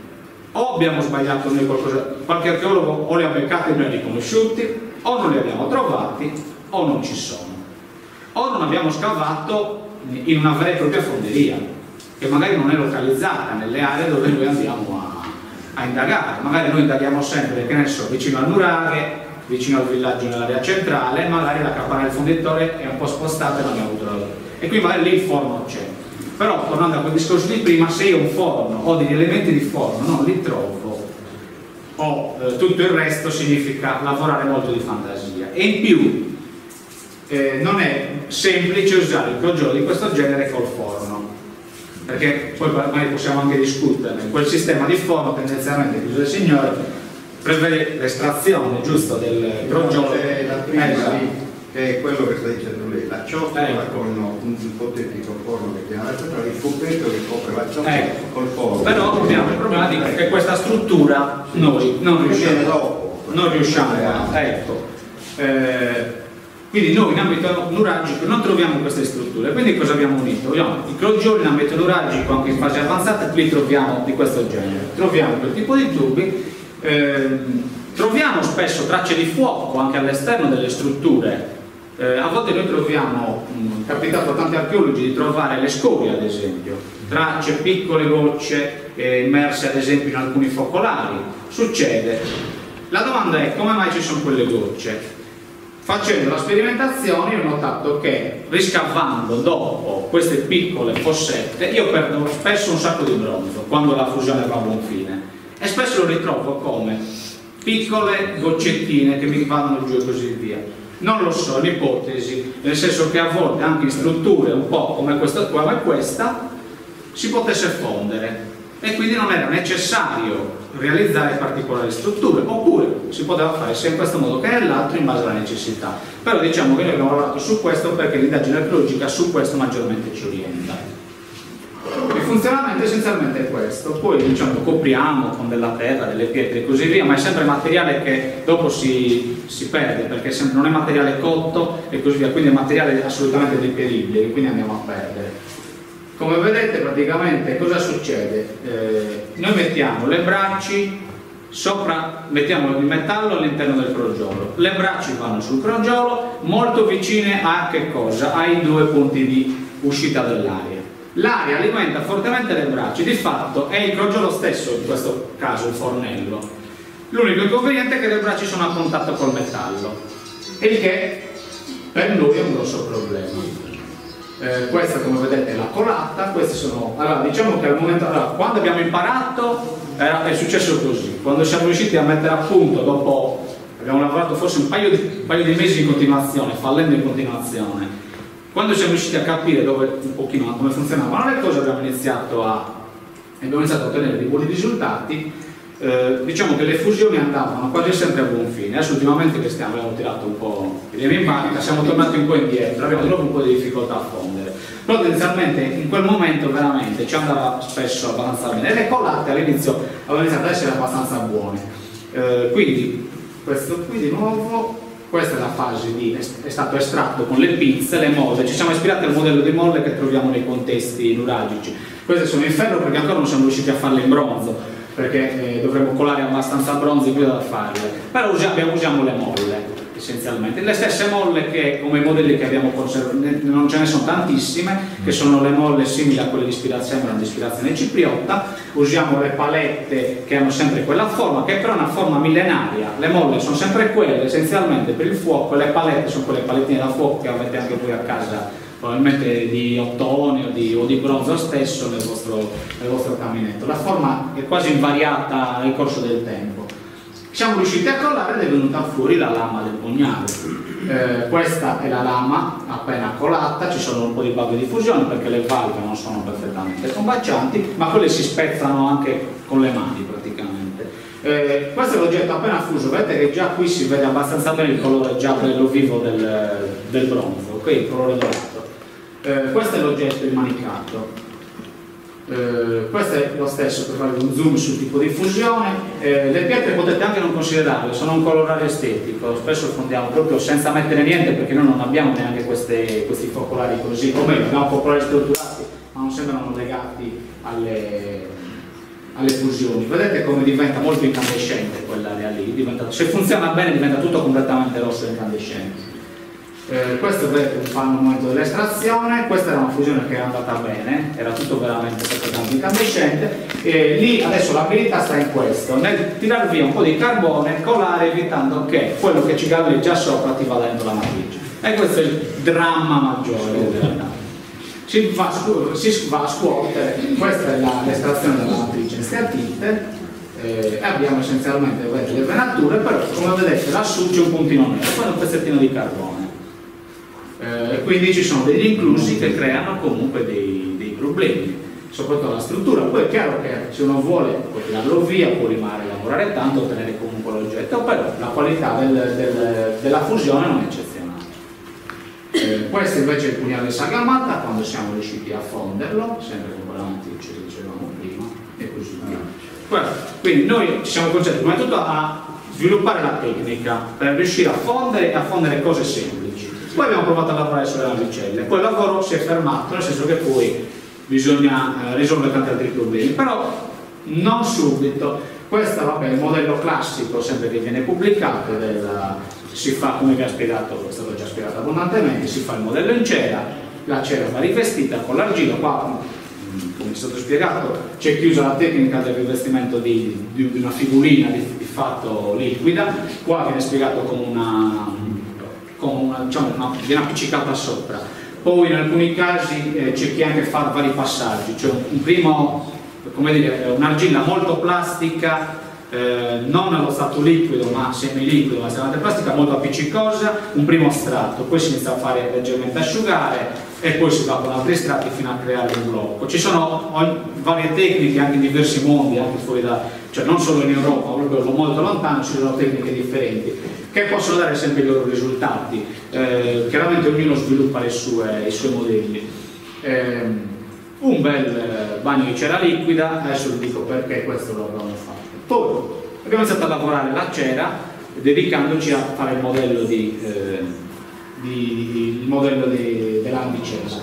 o abbiamo sbagliato noi qualcosa, qualche archeologo o li ha beccati e noi riconosciuti, o non li abbiamo trovati, o non ci sono. O non abbiamo scavato in una vera e propria fonderia, che magari non è localizzata nelle aree dove noi andiamo a, a indagare. Magari noi indaghiamo sempre, che ne so, vicino al nuraghe, vicino al villaggio nell'area centrale, magari la campana del fonditore è un po' spostata e non abbiamo avuto la... E qui magari lì il forno c'è. Però, tornando a quel discorso di prima, se io un forno ho degli elementi di forno, non li trovo, o eh, tutto il resto significa lavorare molto di fantasia. E in più, Eh, non è semplice usare il crogiolo di questo genere col forno, perché poi magari possiamo anche discuterne. Quel sistema di forno tendenzialmente che usa il signore prevede l'estrazione giusto del crogiolo. C'è la prima, eh, che è quello che sta dicendo lei, la ciotola ecco. con un ipotetico forno che chiama la ciotola, il fumetto che copre la ciotola ecco. col forno. Però abbiamo il problema di che questa struttura noi non riusciamo, non riusciamo a... Ecco. Eh, Quindi noi in ambito nuragico non troviamo queste strutture, quindi cosa abbiamo unito? Abbiamo i crogioli in ambito nuragico, anche in fase avanzata, qui troviamo di questo genere. Troviamo quel tipo di tubi, ehm, troviamo spesso tracce di fuoco anche all'esterno delle strutture. Eh, a volte noi troviamo, mh, è capitato a tanti archeologi di trovare le scorie ad esempio, tracce, piccole gocce eh, immerse ad esempio in alcuni focolari. Succede. La domanda è: come mai ci sono quelle gocce? Facendo la sperimentazione ho notato che riscavando dopo queste piccole fossette io perdo spesso un sacco di bronzo quando la fusione va a buon fine, e spesso lo ritrovo come piccole goccettine che mi vanno giù e così via. Non lo so, l'ipotesi, nel senso che a volte anche in strutture un po' come questa, come questa si potesse fondere e quindi non era necessario realizzare particolari strutture, oppure si poteva fare sia in questo modo che nell'altro in base alla necessità. Però diciamo che noi abbiamo lavorato su questo perché l'indagine archeologica su questo maggiormente ci orienta. Il funzionamento essenzialmente è questo, poi diciamo copriamo con della terra, delle pietre e così via, ma è sempre materiale che dopo si, si perde, perché sempre, non è materiale cotto e così via, quindi è materiale assolutamente deperibile, quindi andiamo a perdere. Come vedete praticamente cosa succede? Eh, noi mettiamo le bracci sopra, mettiamo il metallo all'interno del crogiolo, le bracci vanno sul crogiolo molto vicine a che cosa? Ai due punti di uscita dell'aria. L'aria alimenta fortemente le braccia, di fatto è il crogiolo stesso, in questo caso il fornello. L'unico inconveniente è che le braccia sono a contatto col metallo, il che per noi è un grosso problema. Eh, questa, come vedete, è la colata. Questi sono, allora, diciamo che al momento, allora, quando abbiamo imparato era, è successo così, quando siamo riusciti a mettere a punto, dopo abbiamo lavorato forse un paio di, un paio di mesi in continuazione, fallendo in continuazione, quando siamo riusciti a capire dove, un pochino come funzionavano le cose, abbiamo iniziato a, abbiamo iniziato a ottenere dei buoni risultati. Eh, diciamo che le fusioni andavano quasi sempre a buon fine. Adesso ultimamente che stiamo, abbiamo tirato un po' i remi in banca, siamo tornati un po' indietro, abbiamo trovato un po' di difficoltà a fondere, però tendenzialmente in quel momento veramente ci andava spesso abbastanza bene e le colate all'inizio avevano iniziato ad essere abbastanza buone. Eh, quindi questo qui di nuovo, questa è la fase di, è stato estratto con le pinze, le molle, ci siamo ispirati al modello di molle che troviamo nei contesti nuragici. Queste sono in ferro perché ancora non siamo riusciti a farle in bronzo, perché eh, dovremmo colare abbastanza bronzo in più da farle, però usiamo, usiamo le molle essenzialmente, le stesse molle che come i modelli che abbiamo conservato, non ce ne sono tantissime, che sono le molle simili a quelle di ispirazione, di ispirazione cipriotta. Usiamo le palette che hanno sempre quella forma, che però è una forma millenaria. Le molle sono sempre quelle essenzialmente per il fuoco, e le palette sono quelle palettine da fuoco che avete anche voi a casa, probabilmente di ottone o di, o di bronzo stesso nel vostro, nel vostro caminetto. La forma è quasi invariata nel corso del tempo. Siamo riusciti a collare ed è venuta fuori la lama del pugnale. Eh, questa è la lama appena colata, ci sono un po' di bug di fusione perché le valve non sono perfettamente combacianti, ma quelle si spezzano anche con le mani praticamente. Eh, questo è l'oggetto appena fuso, vedete che già qui si vede abbastanza bene il colore già bello vivo del, del bronzo, qui il colore dorato. Eh, questo è l'oggetto immanicato. Eh, questo è lo stesso per fare un zoom sul tipo di fusione. Eh, le pietre potete anche non considerarle, sono un colorare estetico, spesso fondiamo proprio senza mettere niente perché noi non abbiamo neanche queste, questi focolari così, come abbiamo focolari strutturati ma non sembrano legati alle, alle fusioni. Vedete come diventa molto incandescente quell'area lì, diventa, se funziona bene diventa tutto completamente rosso e incandescente. Eh, questo vedete un fa al momento dell'estrazione, questa era una fusione che è andata bene, era tutto veramente perfettamente incandescente, e lì adesso l'abilità sta in questo, nel tirar via un po' di carbone, colare evitando che quello che ci galleggia sopra ti vada dentro la matrice. E questo è il dramma maggiore della realtà. Si va, si va a scuotere, questa è l'estrazione della matrice in steatite. Eh, abbiamo essenzialmente vedete, le venature, però come vedete lassù c'è un puntino nero, poi un pezzettino di carbone. E eh, quindi ci sono degli inclusi che creano comunque dei, dei problemi, soprattutto la struttura. Poi è chiaro che se uno vuole può tirarlo via, può rimanere a lavorare tanto, ottenere comunque l'oggetto, però la qualità del, del, della fusione non è eccezionale. Eh, questo invece è il pugnale sagamata, quando siamo riusciti a fonderlo, sempre con quella matrice che dicevamo prima, e così via. Guarda, quindi noi ci siamo concentrati prima di tutto a sviluppare la tecnica per riuscire a fondere e a fondere cose semplici. Poi abbiamo provato a lavorare sulle navicelle, poi il lavoro si è fermato, nel senso che poi bisogna eh, risolvere tanti altri problemi, però non subito. Questo vabbè, è il modello classico, sempre che viene pubblicato, della, si fa, come vi ha spiegato, è stato già spiegato abbondantemente, si fa il modello in cera, la cera va rivestita con l'argilla, qua come è stato spiegato c'è chiusa la tecnica del rivestimento di, di una figurina di, di fatto liquida, qua viene spiegato con una con una, diciamo, una, viene appiccicata sopra. Poi in alcuni casi eh, c'è chi anche fa vari passaggi, cioè un primo, come dire, un'argilla molto plastica, eh, non allo stato liquido ma semiliquido, ma estremamente plastica, molto appiccicosa, un primo strato, poi si inizia a fare leggermente asciugare e poi si va con altri strati fino a creare un blocco. Ci sono varie tecniche anche in diversi mondi, anche fuori da, cioè non solo in Europa, ma proprio molto lontano ci sono tecniche differenti che possono dare sempre i loro risultati. Eh, chiaramente ognuno sviluppa le sue, i suoi modelli. Eh, un bel bagno di cera liquida, adesso vi dico perché questo lo abbiamo fatto. Poi abbiamo iniziato a lavorare la cera dedicandoci a fare il modello di, eh, di, di, il modello dell'ambicella.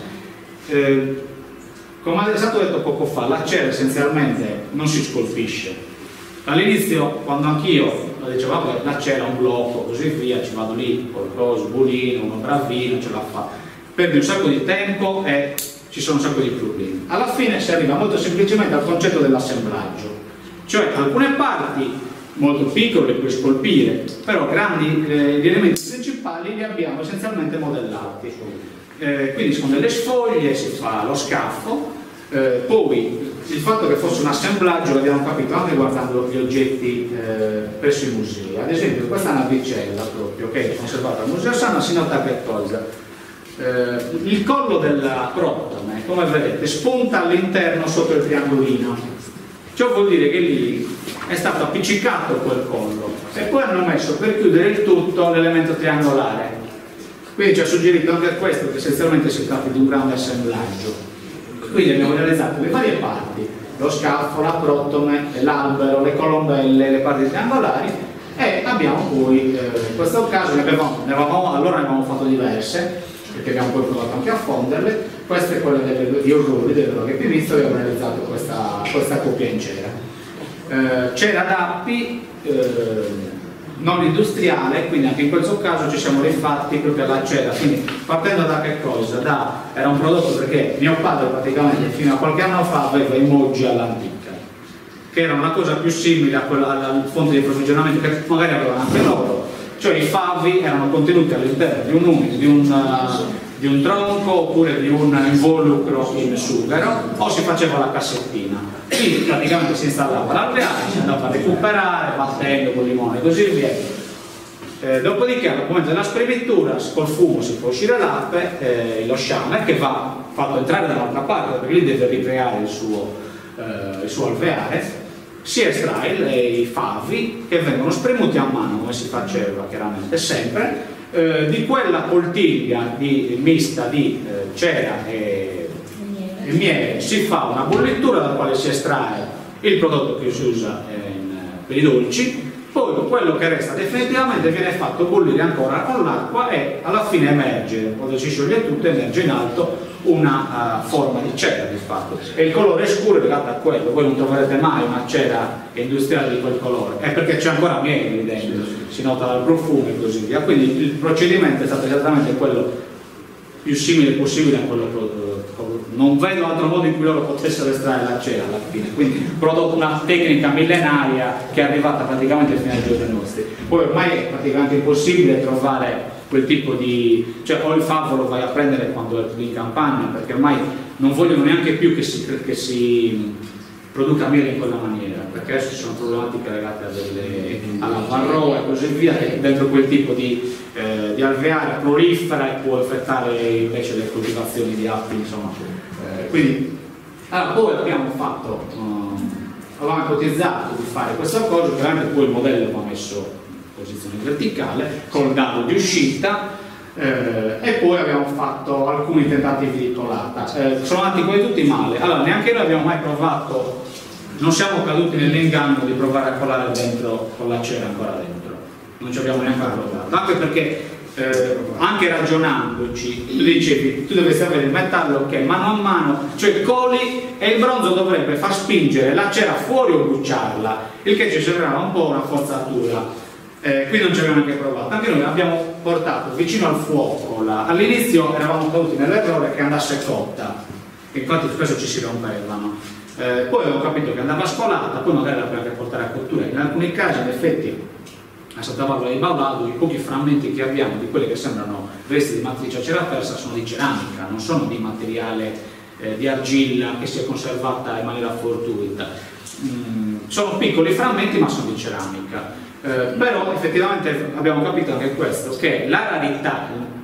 Eh, come è stato detto poco fa, la cera essenzialmente non si scolpisce. All'inizio, quando anch'io dicevo vabbè, la cera, un blocco, così via, ci vado lì, qualcosa, bulino, uno bravino, ce la fa. Perdi un sacco di tempo e ci sono un sacco di problemi. Alla fine si arriva molto semplicemente al concetto dell'assemblaggio, cioè alcune parti molto piccole le puoi scolpire, però grandi, eh, gli elementi principali li abbiamo essenzialmente modellati. Eh, quindi con delle sfoglie si fa lo scaffo, eh, poi il fatto che fosse un assemblaggio l'abbiamo capito anche guardando gli oggetti eh, presso i musei. Ad esempio questa navicella proprio che è conservata al Museo Sanna, si nota che cosa? Eh, il collo della protone, come vedete, spunta all'interno sotto il triangolino. Ciò vuol dire che lì è stato appiccicato quel collo e poi hanno messo per chiudere il tutto l'elemento triangolare. Quindi ci ha suggerito anche questo, che essenzialmente si tratta di un grande assemblaggio. Quindi abbiamo realizzato le varie parti, lo scaffo, la protone, l'albero, le colombelle, le parti triangolari, e abbiamo poi, eh, in questo caso, ne avevamo, ne avevamo, allora ne avevamo fatto diverse, perché abbiamo poi provato anche a fonderle. Queste sono quelle delle, di orrori, delle roghe Pivizzo, e abbiamo realizzato questa, questa coppia in cera. Eh, cera d'Appi, eh, non industriale, quindi anche in questo caso ci siamo rifatti proprio alla cera, quindi partendo da che cosa? Da, era un prodotto perché mio padre praticamente fino a qualche anno fa aveva i moggi all'antica, che era una cosa più simile a quella, alla fonte di approvvigionamento che magari avevano anche loro, cioè i favi erano contenuti all'interno di un unito, di un, uh, di un tronco oppure di un involucro in sughero, o si faceva la cassettina. Quindi praticamente si installava l'alveare, si andava a recuperare, battendo con limone e così via. Eh, dopodiché al momento della spremitura col fumo si fa uscire l'ape, eh, lo sciame, che va fatto entrare dall'altra parte perché lì deve ricreare il suo, eh, il suo alveare, si estrae le, i favi che vengono spremuti a mano come si faceva chiaramente sempre, eh, di quella poltiglia di, mista di eh, cera e il miele si fa una bollitura dalla quale si estrae il prodotto che si usa in, per i dolci, poi quello che resta definitivamente viene fatto bollire ancora con l'acqua e alla fine emerge, quando si scioglie tutto, emerge in alto una uh, forma di cera di fatto, e il colore scuro è legato a quello. Voi non troverete mai una cera industriale di quel colore, è perché c'è ancora miele lì dentro, si nota dal profumo e così via, quindi il procedimento è stato esattamente quello più simile possibile a quello prodotto. Non vedo altro modo in cui loro potessero estrarre la cera alla fine, quindi prodotto una tecnica millenaria che è arrivata praticamente fino ai giorni nostri. Poi ormai è praticamente impossibile trovare quel tipo di, cioè o il favo lo vai a prendere quando è in campagna, perché ormai non vogliono neanche più che si, che si produca miele in quella maniera, perché adesso ci sono problematiche legate a delle, alla varroa e così via, che dentro quel tipo di, eh, di alveare prolifera e può effettare invece le coltivazioni di api, insomma. Eh, quindi allora, poi abbiamo fatto, um, avevamo ipotizzato di fare questa cosa, ovviamente poi il modello va messo in posizione verticale col dado di uscita. Eh, e poi abbiamo fatto alcuni tentativi di colata, eh, sono andati come tutti male. Allora, neanche noi abbiamo mai provato, non siamo caduti nell'inganno di provare a colare dentro con la cera ancora dentro, non ci abbiamo neanche provato, anche perché eh, anche ragionandoci dicevi tu dovresti avere il metallo che mano a mano, cioè coli, e il bronzo dovrebbe far spingere la cera fuori o bruciarla, il che ci sembrava un po' una forzatura. Eh, qui non ci abbiamo neanche provato, anche noi l'abbiamo portato vicino al fuoco, all'inizio eravamo caduti nell'errore che andasse cotta, infatti spesso ci si rompevano, eh, poi avevo capito che andava scolata, poi magari la dobbiamo anche portare a cottura. In alcuni casi in effetti a Santa Barbara di Baudado i pochi frammenti che abbiamo di quelli che sembrano resti di matrice a cera persa sono di ceramica, non sono di materiale eh, di argilla che si è conservata in maniera fortuita. Mm, sono piccoli frammenti ma sono di ceramica. Eh, però effettivamente abbiamo capito anche questo, che la rarità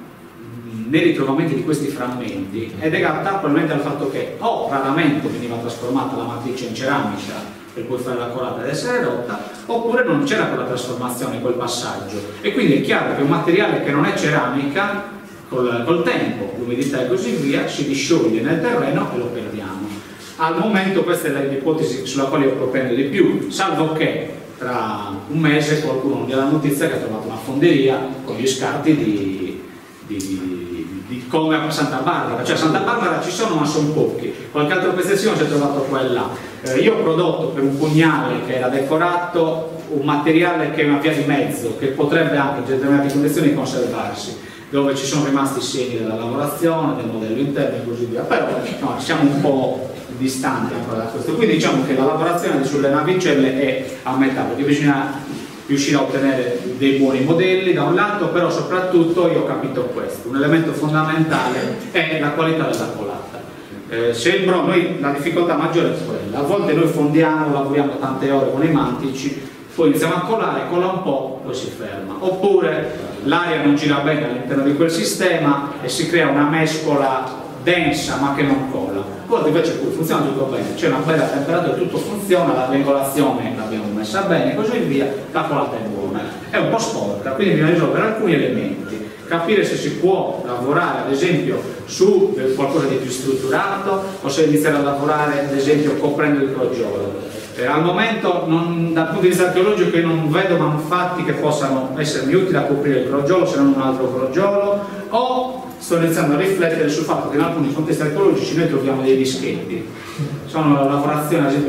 nei ritrovamenti di questi frammenti è legata probabilmente al fatto che o raramente veniva trasformata la matrice in ceramica per poi fare la colata ed essere rotta, oppure non c'era quella trasformazione, quel passaggio, e quindi è chiaro che un materiale che non è ceramica col, col tempo, l'umidità e così via, si discioglie nel terreno e lo perdiamo. Al momento questa è l'ipotesi sulla quale io propendo di più, salvo che tra un mese qualcuno mi dà la notizia che ha trovato una fonderia con gli scarti di, di, di, di come a Santa Barbara, cioè a Santa Barbara ci sono ma sono pochi, qualche altro pezzettino si è trovato quella. Eh, io ho prodotto per un pugnale che era decorato un materiale che è una via di mezzo, che potrebbe anche in determinate condizioni conservarsi. dove ci sono rimasti i segni della lavorazione, del modello interno e così via, però no, siamo un po' distanti ancora da questo, quindi diciamo che la lavorazione sulle navicelle è a metà, perché bisogna riuscire a ottenere dei buoni modelli da un lato, però soprattutto io ho capito questo, un elemento fondamentale è la qualità della colata. Eh, sembra, noi la difficoltà maggiore è quella, a volte noi fondiamo, lavoriamo tante ore con i mantici, poi iniziamo a colare, cola un po', poi si ferma, oppure l'aria non gira bene all'interno di quel sistema e si crea una mescola densa ma che non cola. Poi invece poi funziona tutto bene, c'è una bella temperatura, tutto funziona, la regolazione l'abbiamo messa bene e così via, la colata è buona. È un po' sporca, quindi bisogna risolvere alcuni elementi, capire se si può lavorare ad esempio su qualcosa di più strutturato o se iniziare a lavorare ad esempio coprendo il crogiolo. Eh, al momento non, dal punto di vista archeologico io non vedo manufatti che possano essermi utili a coprire il crogiolo se non un altro crogiolo, o sto iniziando a riflettere sul fatto che in alcuni contesti archeologici noi troviamo dei dischetti, sono lavorazioni ad esempio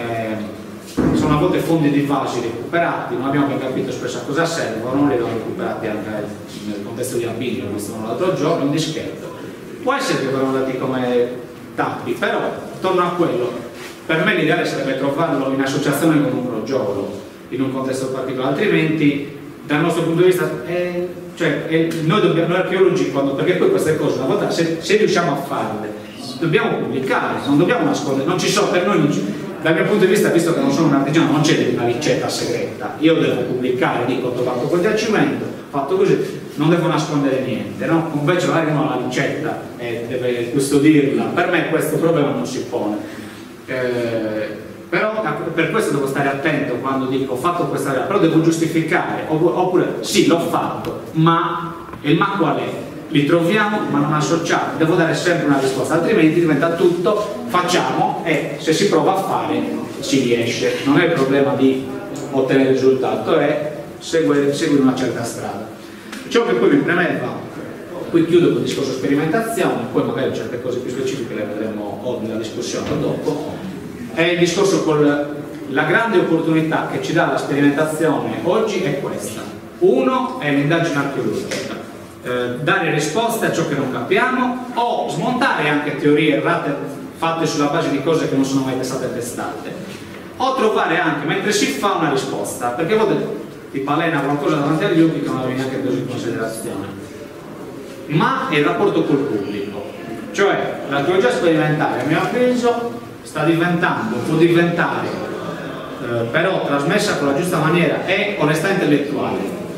come sono a volte fondi di vasi recuperati, non abbiamo ben capito spesso a cosa servono, li abbiamo recuperati anche nel contesto di Abilio, questo l'altro giorno, un dischetto, può essere che vengono dati come tappi, però torno a quello. Per me l'ideale sarebbe trovarlo in associazione con un crogiolo, in un contesto particolare, altrimenti dal nostro punto di vista, è, cioè, è, noi, dobbiamo, noi archeologi, quando, perché poi queste cose, una volta se, se riusciamo a farle, dobbiamo pubblicare, non dobbiamo nascondere, non ci so, per noi non ci, dal mio punto di vista, visto che non sono un artigiano, non c'è una ricetta segreta, io devo pubblicare, dico ho trovato quel giacimento, fatto così, non devo nascondere niente, no? Invece magari uno ha la ricetta e deve custodirla, per me questo problema non si pone. Eh, però per questo devo stare attento quando dico ho fatto questa cosa, però devo giustificare, oppure sì l'ho fatto, ma il ma qual è? Li troviamo ma non associati, devo dare sempre una risposta, altrimenti diventa tutto facciamo e se si prova a fare si riesce, non è il problema di ottenere il risultato, è seguire, seguire una certa strada. Ciò che poi mi premeva, qui chiudo con il discorso sperimentazione, poi magari certe cose più specifiche le vedremo oggi nella discussione dopo, è il discorso con la grande opportunità che ci dà la sperimentazione oggi è questa. Uno è l'indagine archeologica, eh, dare risposte a ciò che non capiamo o smontare anche teorie errate fatte sulla base di cose che non sono mai state testate, o trovare anche mentre si fa una risposta, perché a volte ti palena qualcosa davanti agli occhi che non avevi neanche preso in considerazione. Ma è il rapporto col pubblico, cioè l'archeologia sperimentale a mio avviso sta diventando, può diventare eh, però trasmessa con la giusta maniera è onestà intellettuale,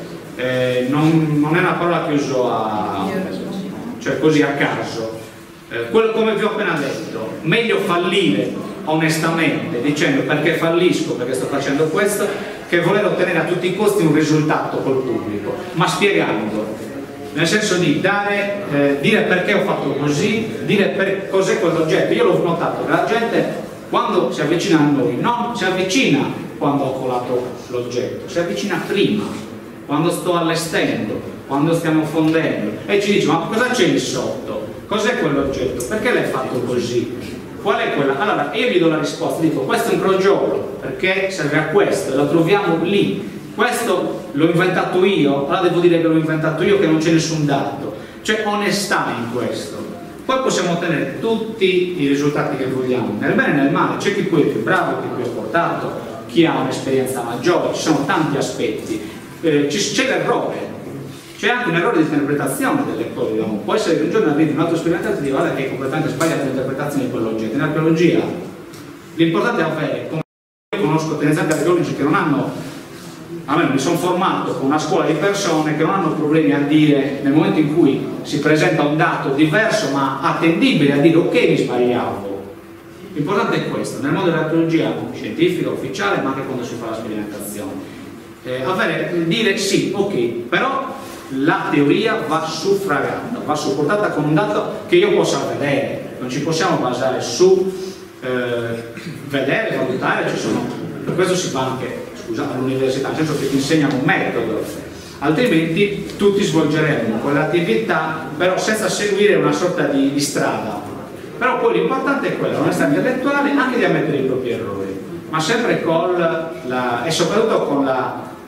eh, non, non è una parola che uso a, cioè così a caso, eh, quello come vi ho appena detto, meglio fallire onestamente dicendo perché fallisco, perché sto facendo questo, che voler ottenere a tutti i costi un risultato col pubblico, ma spiegando, nel senso di dare, eh, dire perché ho fatto così, dire per cos'è quell'oggetto. Io l'ho notato che la gente quando si avvicina a noi non si avvicina quando ho colato l'oggetto, si avvicina prima, quando sto allestendo, quando stiamo fondendo e ci dice ma cosa c'è lì sotto? Cos'è quell'oggetto? Perché l'hai fatto così? Qual è quella? Allora io gli do la risposta, dico questo è un crogiolo perché serve a questo e lo troviamo lì. Questo l'ho inventato io, allora devo dire che l'ho inventato io, che non c'è nessun dato. C'è onestà in questo. Poi possiamo ottenere tutti i risultati che vogliamo, nel bene e nel male. C'è chi poi è più bravo, chi più è portato, chi ha un'esperienza maggiore, ci sono tanti aspetti. Eh, c'è l'errore, c'è anche un errore di interpretazione delle cose. Diciamo. Può essere che un giorno arrivi un altro sperimentatore e dica guarda che è completamente sbagliata l'interpretazione di quell'oggetto. In archeologia l'importante è avere, come io conosco tendenzialmente archeologi che non hanno, a me mi sono formato con una scuola di persone che non hanno problemi a dire, nel momento in cui si presenta un dato diverso ma attendibile, a dire ok mi sbagliavo. L'importante è questo, nel mondo dell'archeologia scientifica, ufficiale, ma anche quando si fa la sperimentazione. Eh, avere, dire sì, ok, però la teoria va suffragata, va supportata con un dato che io possa vedere, non ci possiamo basare su eh, vedere, valutare, ci sono, per questo si fa anche all'università, nel senso che ti insegnano un metodo, altrimenti tutti svolgeremo quell'attività però senza seguire una sorta di, di strada. Però poi l'importante è quello, l'onestà intellettuale, anche di ammettere i propri errori, ma sempre con la, e soprattutto con la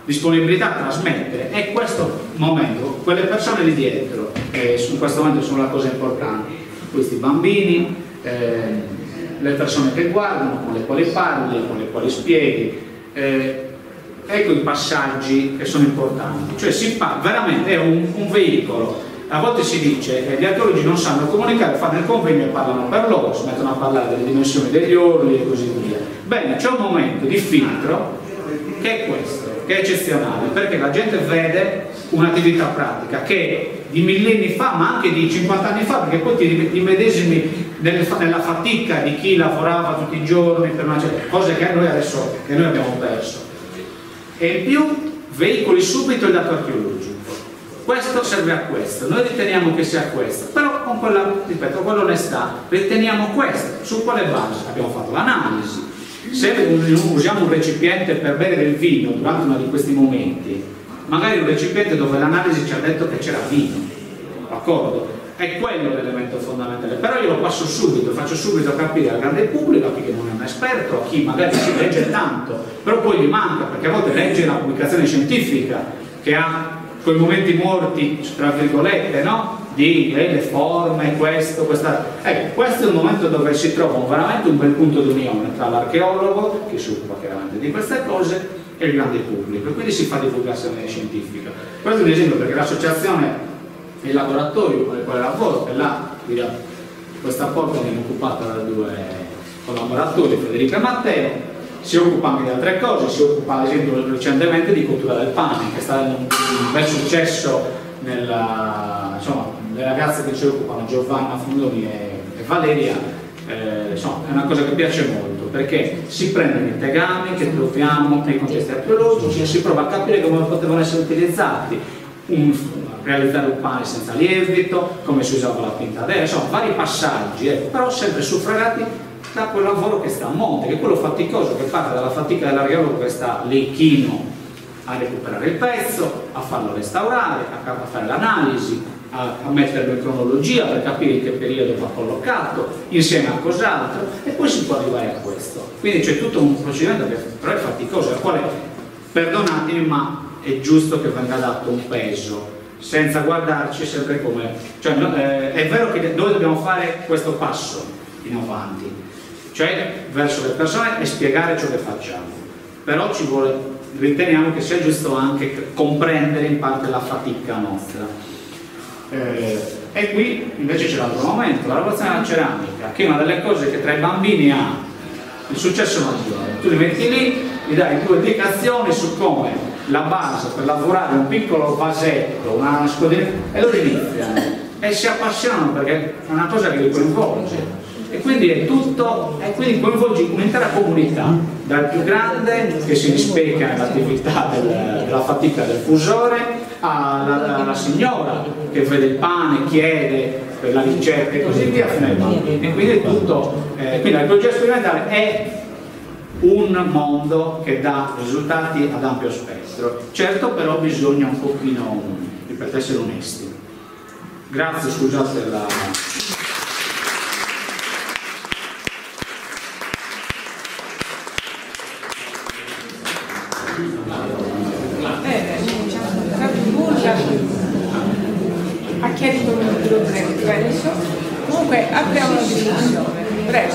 disponibilità a trasmettere. E questo momento, quelle persone lì dietro, che in questo momento sono la cosa importante, questi bambini, eh, le persone che guardano, con le quali parli, con le quali spieghi, eh, ecco i passaggi che sono importanti, cioè si fa veramente, è un, un veicolo. A volte si dice che eh, gli archeologi non sanno comunicare, fanno il convegno e parlano per loro, si mettono a parlare delle dimensioni degli orli e così via. Bene, c'è un momento di filtro che è questo, che è eccezionale, perché la gente vede un'attività pratica che di millenni fa, ma anche di cinquanta anni fa, perché poi ti, ti medesimi nella fatica di chi lavorava tutti i giorni per una certa cosa che noi adesso che noi abbiamo perso, e in più veicoli subito il dato archeologico. Questo serve a questo, noi riteniamo che sia questo, però con quella, ripeto, con l'onestà riteniamo questo. Su quale base? Abbiamo fatto l'analisi. Se usiamo un recipiente per bere del vino durante uno di questi momenti, magari un recipiente dove l'analisi ci ha detto che c'era vino, d'accordo? È quello l'elemento fondamentale, però io lo passo subito, faccio subito capire al grande pubblico, a chi che non è un esperto, a chi magari si legge tanto, però poi gli manca, perché a volte legge una pubblicazione scientifica che ha quei momenti morti, tra virgolette, no? Di eh, le forme, questo, questa... Ecco, questo è un momento dove si trova veramente un bel punto di unione tra l'archeologo, che si occupa chiaramente di queste cose, e il grande pubblico, e quindi si fa divulgazione scientifica. Questo è un esempio, perché l'associazione, il laboratorio con il quale lavoro, che là, questa porta viene occupata da due collaboratori, Federica e Matteo, si occupa anche di altre cose, si occupa ad esempio recentemente di cultura del pane, che sta dando un, un bel successo nella, insomma, le ragazze che si occupano, Giovanna Fundoni e, e Valeria, eh, insomma, è una cosa che piace molto, perché si prendono i tegami che troviamo nei contesti archeologici e si prova a capire come potevano essere utilizzati, un, realizzare un pane senza lievito, come si usava la pinta adesso, insomma vari passaggi, eh, però sempre suffragati da quel lavoro che sta a monte, che è quello faticoso, che parte dalla fatica dell'archeologo che sta lì chino a recuperare il pezzo, a farlo restaurare, a, a fare l'analisi, a, a metterlo in cronologia per capire in che periodo va collocato, insieme a cos'altro, e poi si può arrivare a questo. Quindi c'è tutto un procedimento che però è faticoso, al quale, perdonatemi, ma è giusto che venga dato un peso, senza guardarci sempre come... Cioè, eh, è vero che noi dobbiamo fare questo passo in avanti, cioè verso le persone, e spiegare ciò che facciamo, però ci vuole, riteniamo che sia giusto anche comprendere in parte la fatica nostra. Eh, e qui invece c'è l'altro momento, la lavorazione della ceramica, che è una delle cose che tra i bambini ha il successo maggiore. Tu li metti lì, gli dai due indicazioni su come la base per lavorare un piccolo vasetto, una scodinetta, e loro iniziano e si appassionano, perché è una cosa che li coinvolge. E quindi è tutto, e quindi coinvolge un'intera comunità, dal più grande che si rispecchia nell'attività del, della fatica del fusore, alla, alla signora che vede il pane, chiede per la ricerca e così via, fino ai bambini. E quindi è tutto, eh, quindi l'archeologia sperimentale è un mondo che dà risultati ad ampio spettro. Certo, però bisogna un pochino, per essere onesti. Grazie, scusate la... Ha chiarito il numero tre, penso. Comunque apriamo la discussione. Prego.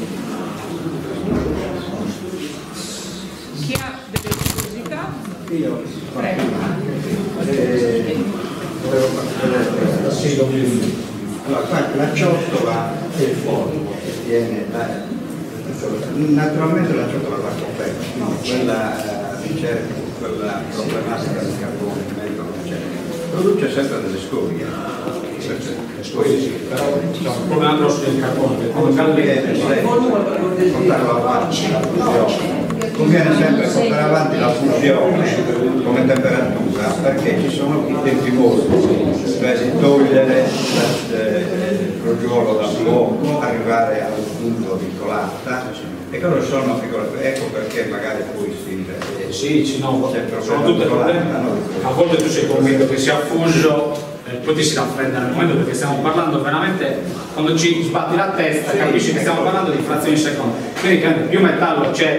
Chi ha delle curiosità? Io. Prego. Eh, volevo fare allora, qua la ciotola è il forno che tiene la, naturalmente la ciotola va coperta, no? Quella ricerca, quella problematica del carbone che meglio non c'è, produce sempre delle scorie. Scorie sì, però diciamo, il problema grosso del carbone, come caldente, portarlo avanti la fusione. Conviene sempre portare avanti la fusione come temperatura, perché ci sono i tempi morti, cioè si togliere il crogiolo dal fuoco, arrivare a un punto di colata, e quello sono, ecco perché magari poi si eh, sì, sì, no, sono tutte problemi. A volte tu sei convinto che sia fuso, eh, poi ti si raffredda nel momento, perché stiamo parlando veramente, quando ci sbatti la testa capisci che stiamo parlando di frazioni di secondo, quindi più metallo c'è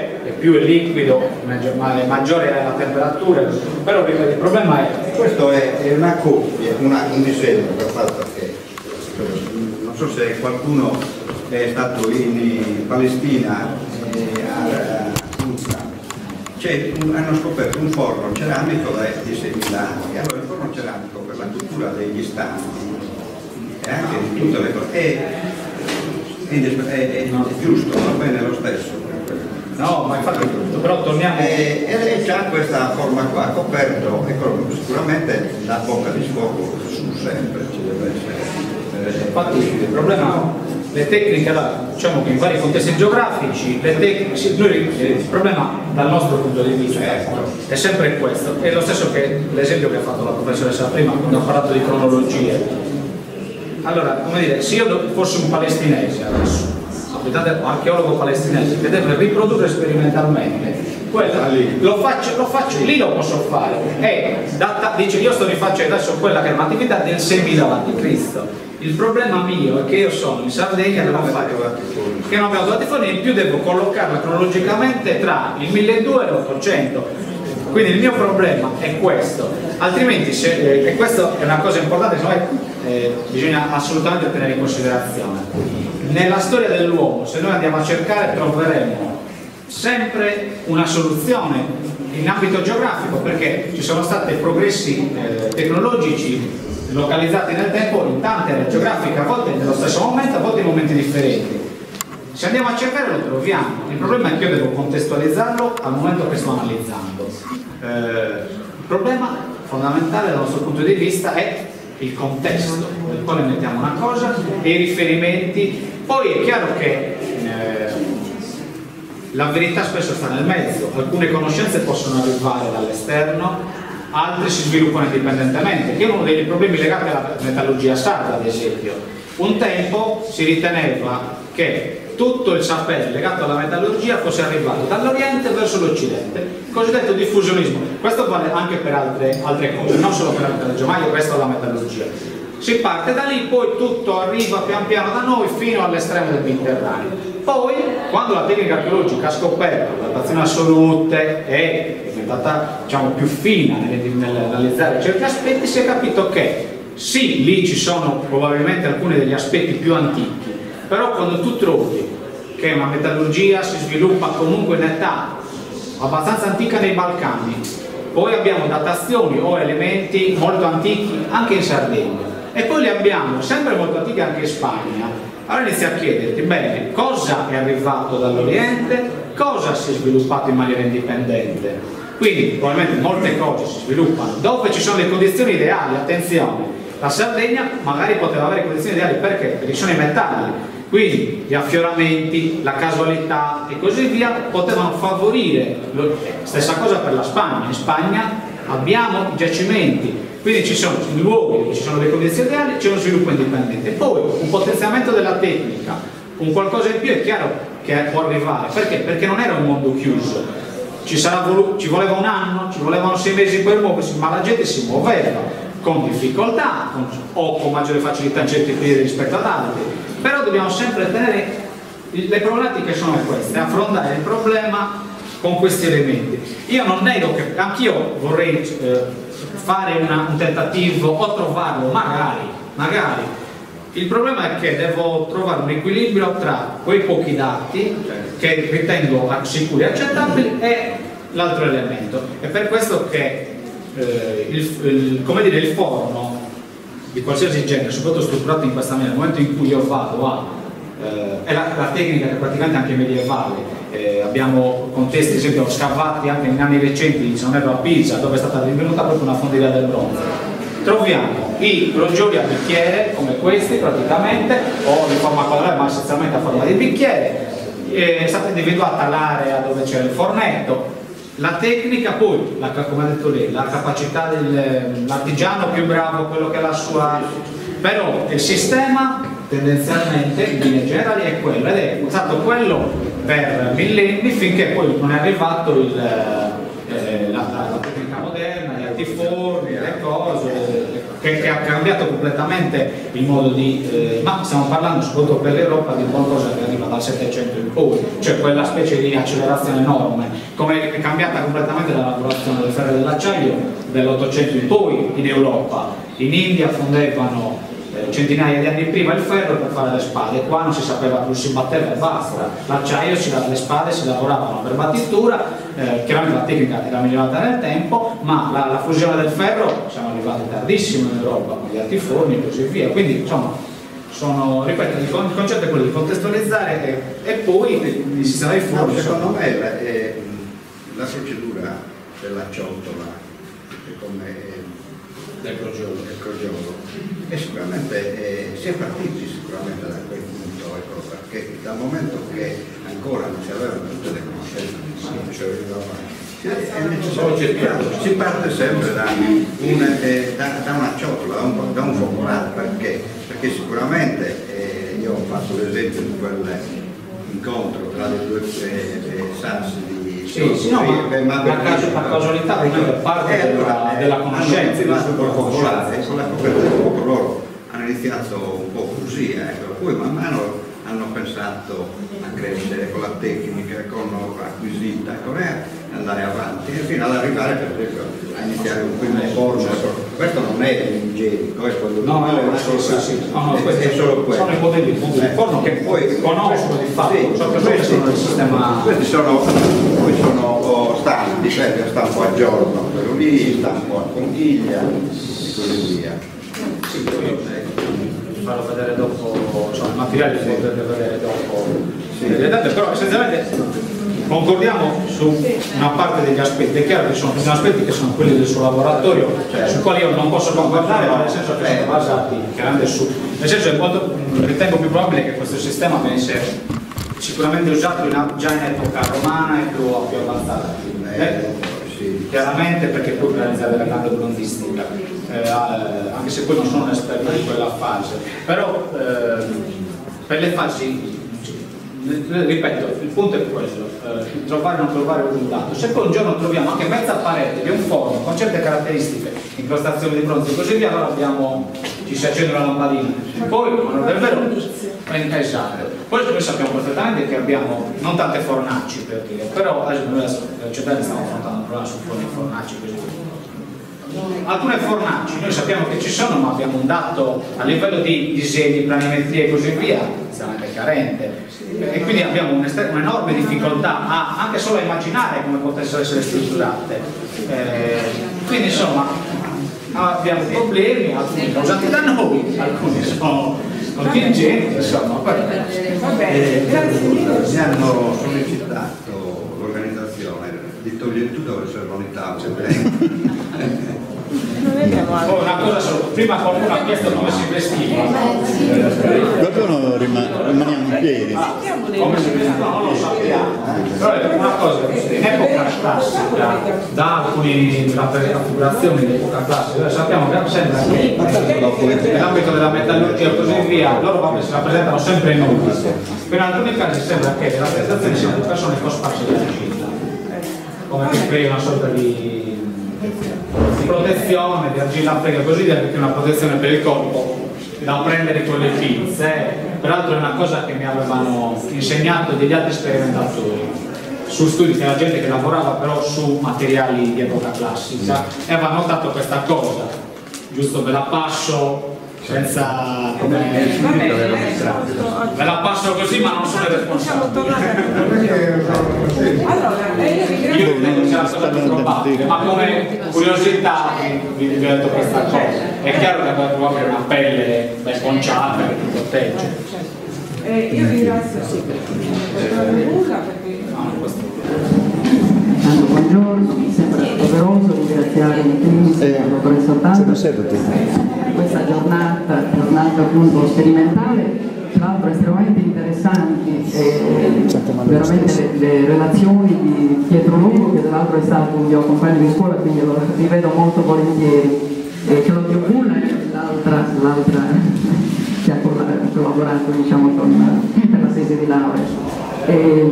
più è liquido, maggiore è la temperatura, però il problema è... Questo è, è una coppia, una, un disegno che ho fatto che non so se qualcuno è stato in Palestina eh, a Susa. Hanno scoperto un forno ceramico da di seimila anni, allora il forno ceramico per la cottura degli stampi e anche di tutte le cose è, è, è, è, no. è giusto, va bene lo stesso. No, ma infatti però torniamo. E, e già questa forma qua coperto, ecco, sicuramente la bocca di sfogo su sempre ci deve essere. Infatti il problema, le tecniche, allora, diciamo che in vari contesti geografici, le tecniche, noi, il problema dal nostro punto di vista è sempre questo, è lo stesso che l'esempio che ha fatto la professoressa prima quando ha parlato di cronologie. Allora, come dire, se io fossi un palestinese adesso, archeologo palestinese che deve riprodurre sperimentalmente, quella, lo, faccio, lo faccio, lì lo posso fare, e data, dice io sto rifacendo adesso quella che è un'attività del seimila avanti Cristo. Il problema mio è che io sono in Sardegna, devo fare che non abbiamo dati fuori, in più devo collocarla cronologicamente tra il milleduecento e l'ottocento. Quindi il mio problema è questo, altrimenti, se, eh, e questa è una cosa importante, secondo me eh, bisogna assolutamente tenere in considerazione. Nella storia dell'uomo, se noi andiamo a cercare, troveremo sempre una soluzione in ambito geografico, perché ci sono stati progressi eh, tecnologici localizzati nel tempo in tante aree geografiche, a volte nello stesso momento, a volte in momenti differenti. Se andiamo a cercare lo troviamo, il problema è che io devo contestualizzarlo al momento che sto analizzando. Eh, il problema fondamentale dal nostro punto di vista è il contesto nel quale mettiamo una cosa e i riferimenti. Poi è chiaro che eh, la verità spesso sta nel mezzo, alcune conoscenze possono arrivare dall'esterno, altre si sviluppano indipendentemente, che è uno dei problemi legati alla metallurgia sarda, ad esempio. Un tempo si riteneva che tutto il sapere legato alla metallurgia fosse arrivato dall'Oriente verso l'Occidente, il cosiddetto diffusionismo. Questo vale anche per altre, altre cose, non solo per la metallurgia, ma il resto della metallurgia. Si parte da lì, poi tutto arriva pian piano da noi fino all'estremo del Mediterraneo. Poi, quando la tecnica archeologica ha scoperto la datazione assolute e è diventata, diciamo, più fina nell'analizzare certi aspetti, si è capito che sì, lì ci sono probabilmente alcuni degli aspetti più antichi, però quando tu trovi che una metallurgia si sviluppa comunque in età abbastanza antica nei Balcani, poi abbiamo datazioni o elementi molto antichi anche in Sardegna, e poi li abbiamo sempre molto antichi anche in Spagna, allora inizi a chiederti, bene, cosa è arrivato dall'Oriente, cosa si è sviluppato in maniera indipendente. Quindi probabilmente molte cose si sviluppano dove ci sono le condizioni ideali. Attenzione, la Sardegna magari poteva avere condizioni ideali perché? Perché ci sono i metalli, quindi gli affioramenti, la casualità e così via potevano favorire. Stessa cosa per la Spagna, in Spagna abbiamo i giacimenti, quindi ci sono i luoghi dove ci sono le condizioni ideali, c'è uno sviluppo indipendente. Poi un potenziamento della tecnica, un qualcosa in più è chiaro che può arrivare, perché? Perché non era un mondo chiuso, ci, sarà volu- ci voleva un anno, ci volevano sei mesi per muoversi, ma la gente si muoveva con difficoltà con, o con maggiore facilità in certi periodi rispetto ad altri, però dobbiamo sempre tenere, le problematiche sono queste, affrontare il problema con questi elementi. Io non nego che anch'io vorrei eh, fare una, un tentativo o trovarlo, magari, magari. Il problema è che devo trovare un equilibrio tra quei pochi dati che ritengo sicuri e accettabili e l'altro elemento. È per questo che eh, il, il, come dire, il forno di qualsiasi genere, soprattutto strutturato in questa maniera, nel momento in cui io vado a eh, è la, la tecnica che praticamente anche medievale. Eh, abbiamo contesti, ad esempio, scavati anche in anni recenti, se non erro a Pisa, dove è stata rinvenuta proprio una fonderia del bronzo. Troviamo i crogioli a bicchiere, come questi praticamente, o in forma quadrata, ma essenzialmente a forma di bicchiere. È stata individuata l'area dove c'era il fornetto. La tecnica poi, la, come ha detto lei, la capacità dell'artigiano più bravo, quello che ha la sua... Però il sistema tendenzialmente in linee generali è quello, ed è stato quello per millenni, finché poi non è arrivato il, eh, la, la, la tecnica moderna, gli altiforni, le cose. che, che ha cambiato completamente il modo di... Eh, ma stiamo parlando soprattutto per l'Europa di qualcosa che arriva dal Settecento in poi, cioè quella specie di accelerazione enorme, come è cambiata completamente la lavorazione del ferro e dell'acciaio dall'Ottocento in poi in Europa. In India fondevano centinaia di anni prima il ferro per fare le spade, qua non si sapeva più, si batteva e basta, l'acciaio, le spade si lavoravano per battitura, eh, chiaramente la tecnica era migliorata nel tempo, ma la, la fusione del ferro siamo arrivati tardissimo in Europa con gli altri forni e così via, quindi insomma sono, ripeto, il concetto è quello di contestualizzare e, e poi il sistema di forni. No, secondo me la, eh, la procedura della ciotola come del crogiolo, del crogiolo e sicuramente eh, si è partiti sicuramente da quel punto, ecco, perché dal momento che ancora non si avevano tutte le conoscenze si parte sempre da, un, eh, da, da una ciotola, da un, da un focolare, perché? Perché sicuramente eh, io ho fatto l'esempio di quell'incontro tra le due eh, sassi di sì, sì, no, ma la, la causalità è parte eh, della, della conoscenza con la coperta del fuoco loro hanno iniziato un po' così, ecco, poi man mano hanno pensato a crescere con la tecnica, con l'acquisita, con andare avanti e fino ad arrivare per esempio a iniziare un primo forno. Questo non è l'igienico, è quello no, no, no, sì, sì, sì. No, no, è, è solo quello. Sono i modelli di forno che poi conosco di fatto, sì, so che sono il sistema. Questi sono, poi sono oh, stampi, cioè stampo a giorno, quello lì, stampo a conchiglia e così via. Sì, vi farò vedere dopo, cioè il materiale che potete vedere dopo, sì. Però essenzialmente concordiamo su una parte degli aspetti. È chiaro che ci sono degli aspetti che sono quelli del suo laboratorio, cioè, sui quali io non posso concordare, ma nel senso che sono basati chiaramente su, nel senso che molto, ritengo più probabile che questo sistema venisse sicuramente usato in, già in epoca romana e più, più avanzata, eh? Sì. Chiaramente perché poi realizzare la grande bronzistica, eh, anche se poi non sono un esperto di quella fase, però eh, per le fasi, ripeto, il punto è quello, eh, trovare o non trovare un dato. Se poi un giorno troviamo anche mezza parete di un forno con certe caratteristiche, incrostazioni di bronzo e così via, allora abbiamo, ci si accende una lampadina. Poi, non è vero, esatto. Poi noi sappiamo perfettamente che abbiamo non tante fornaci per dire, però adesso noi cittadini stiamo affrontando un problema su forni e fornaci così via. Alcune fornaci noi sappiamo che ci sono, ma abbiamo un dato a livello di disegni, planimetria e così via estremamente carente, e quindi abbiamo un'enorme difficoltà a, anche solo a immaginare come potessero essere strutturate, eh, quindi insomma abbiamo problemi, alcuni causati da noi, alcuni sono contingenti, insomma. Eh, mi hanno sollecitato l'organizzazione di togliere tutto dove servono i tavoli. Oh, una cosa solo, prima qualcuno ha chiesto come si vestiva. Qualcuno rimaniamo in piedi. Ah, come si vestiva non lo sappiamo. Però è una cosa, in epoca classica, da alcune raffigurazioni di epoca classica, sappiamo che sembra che nell'ambito della metallurgia e così via, loro vabbè, si rappresentano sempre in uno. Per alcuni casi sembra che le rappresentazioni siano di persone cosparse di argilla, come che crea una sorta di di protezione, di argilla frega così via, perché è una protezione per il corpo da prendere con le pinze. Peraltro è una cosa che mi avevano insegnato degli altri sperimentatori su studi, che era gente che lavorava però su materiali di epoca classica e aveva notato questa cosa, giusto ve la passo senza come ve la passo così, ma non sono responsabile. Io ritengo che sia stato probabile, ma come curiosità vi vi ho detto questa cosa. È chiaro che avete proprio una pelle ben conciata che ti protegge. Io ringrazio per nulla perché buongiorno, mi sembra doveroso ringraziare i tecnici che hanno preso tanto questa giornata, giornata appunto sperimentale, tra l'altro estremamente interessanti, e veramente le, le relazioni di Pietro Lungo, che tra l'altro è stato un mio compagno di scuola, quindi lo rivedo molto volentieri, e Claudio Bulla, l'altra che ha collaborato diciamo, con, per la tesi di laurea. E,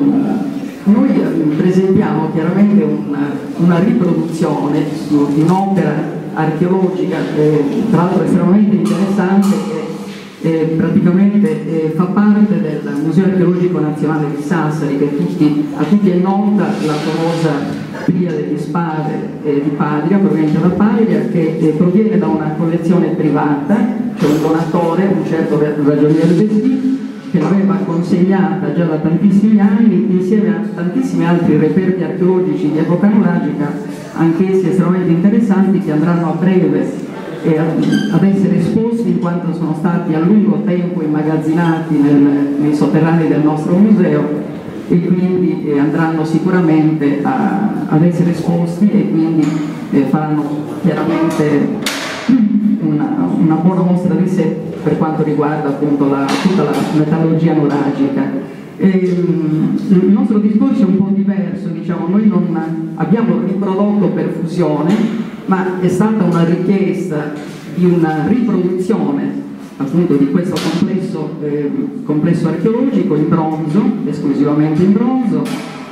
noi presentiamo chiaramente una, una riproduzione di un'opera archeologica, eh, tra l'altro estremamente interessante, che eh, praticamente eh, fa parte del Museo Archeologico Nazionale di Sassari, che tutti, a tutti è nota la famosa pria degli spade eh, di Padria, proveniente da Padria, che eh, proviene da una collezione privata, cioè un donatore, un certo ragioniere Vestì, che l'aveva consegnata già da tantissimi anni insieme a tantissimi altri reperti archeologici di epoca nuragica, anch'essi estremamente interessanti, che andranno a breve eh, ad essere esposti, in quanto sono stati a lungo tempo immagazzinati nel, nei sotterranei del nostro museo, e quindi eh, andranno sicuramente a, ad essere esposti, e quindi eh, faranno chiaramente una, una buona mostra di sé per quanto riguarda appunto la, tutta la metallurgia nuragica. E, il nostro discorso è un po' diverso, diciamo, noi non abbiamo riprodotto per fusione, ma è stata una richiesta di una riproduzione appunto di questo complesso, eh, complesso archeologico in bronzo, esclusivamente in bronzo,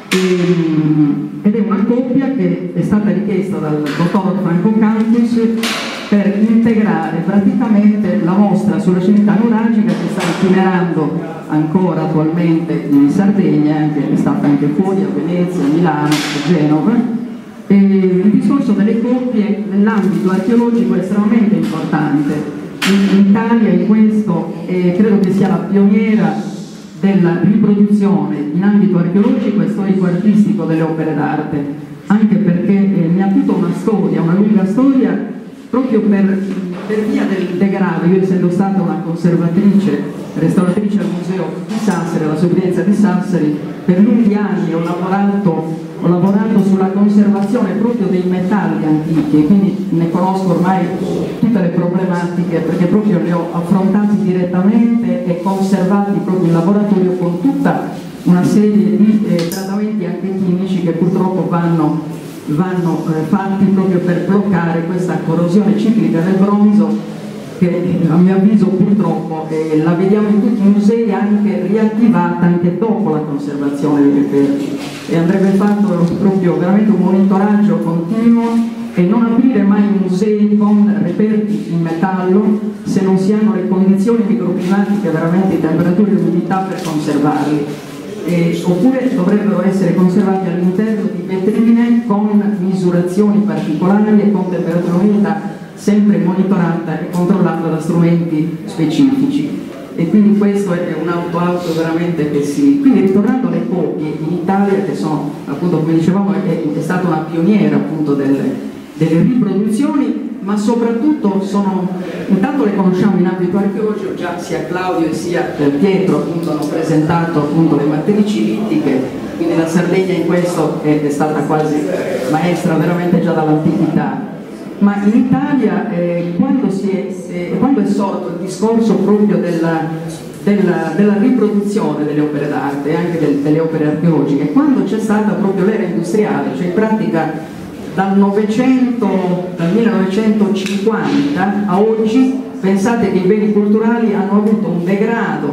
e, ed è una copia che è stata richiesta dal dottor Franco Campus per integrare praticamente la mostra sulla civiltà nuragica che sta itinerando ancora attualmente in Sardegna, che è stata anche fuori a Venezia, a Milano, a Genova. E il discorso delle coppie nell'ambito archeologico è estremamente importante. In Italia in questo eh, credo che sia la pioniera della riproduzione in ambito archeologico e storico-artistico delle opere d'arte, anche perché eh, ne ha tutta una storia, una lunga storia, proprio per, per via del degrado. Io, essendo stata una conservatrice, restauratrice al Museo di Sassari, alla Sovrintendenza di Sassari, per lunghi anni ho lavorato Ho lavorato sulla conservazione proprio dei metalli antichi, quindi ne conosco ormai tutte le problematiche, perché proprio le ho affrontate direttamente e conservati proprio in laboratorio, con tutta una serie di eh, trattamenti anche chimici che purtroppo vanno, vanno eh, fatti proprio per bloccare questa corrosione ciclica del bronzo, che a mio avviso purtroppo eh, la vediamo in tutti i musei, anche riattivata anche dopo la conservazione dei reperti, e andrebbe fatto proprio veramente un monitoraggio continuo e non aprire mai musei con reperti in metallo se non si hanno le condizioni microclimatiche, veramente di temperatura e umidità, per conservarli. Eh, oppure dovrebbero essere conservati all'interno di vetrine con misurazioni particolari e con temperatura e umidità sempre monitorata e controllata da strumenti specifici. E quindi questo è un auto-auto veramente che si... Quindi, ritornando alle copie in Italia, che sono appunto, come dicevamo, è, è stata una pioniera appunto delle, delle riproduzioni, ma soprattutto sono, intanto le conosciamo in ambito archeologico, già sia Claudio e sia Pietro appunto hanno presentato appunto le matrici littiche, quindi la Sardegna in questo è, è stata quasi maestra veramente già dall'antichità. Ma in Italia eh, quando, si è, eh, quando è sorto il discorso proprio della, della, della riproduzione delle opere d'arte e anche del, delle opere archeologiche, quando c'è stata proprio l'era industriale, cioè in pratica dal novecento, dal millenovecentocinquanta a oggi, pensate che i beni culturali hanno avuto un degrado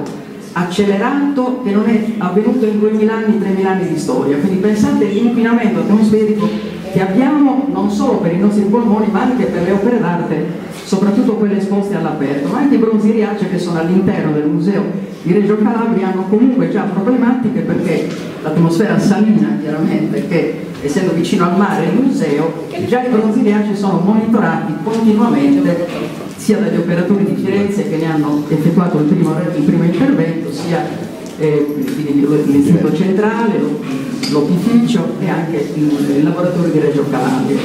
accelerato che non è avvenuto in duemila anni, tremila anni di storia. Quindi pensate all'inquinamento atmosferico che abbiamo non solo per i nostri polmoni, ma anche per le opere d'arte, soprattutto quelle esposte all'aperto. Ma anche i bronzi Riace, che sono all'interno del museo di Reggio Calabria, hanno comunque già problematiche, perché l'atmosfera salina, chiaramente, che essendo vicino al mare il museo, già i bronzi Riace sono monitorati continuamente sia dagli operatori di Firenze, che ne hanno effettuato il primo, il primo intervento, sia eh, l'istituto centrale, l'opificio e anche il, il laboratorio di Reggio Calabria.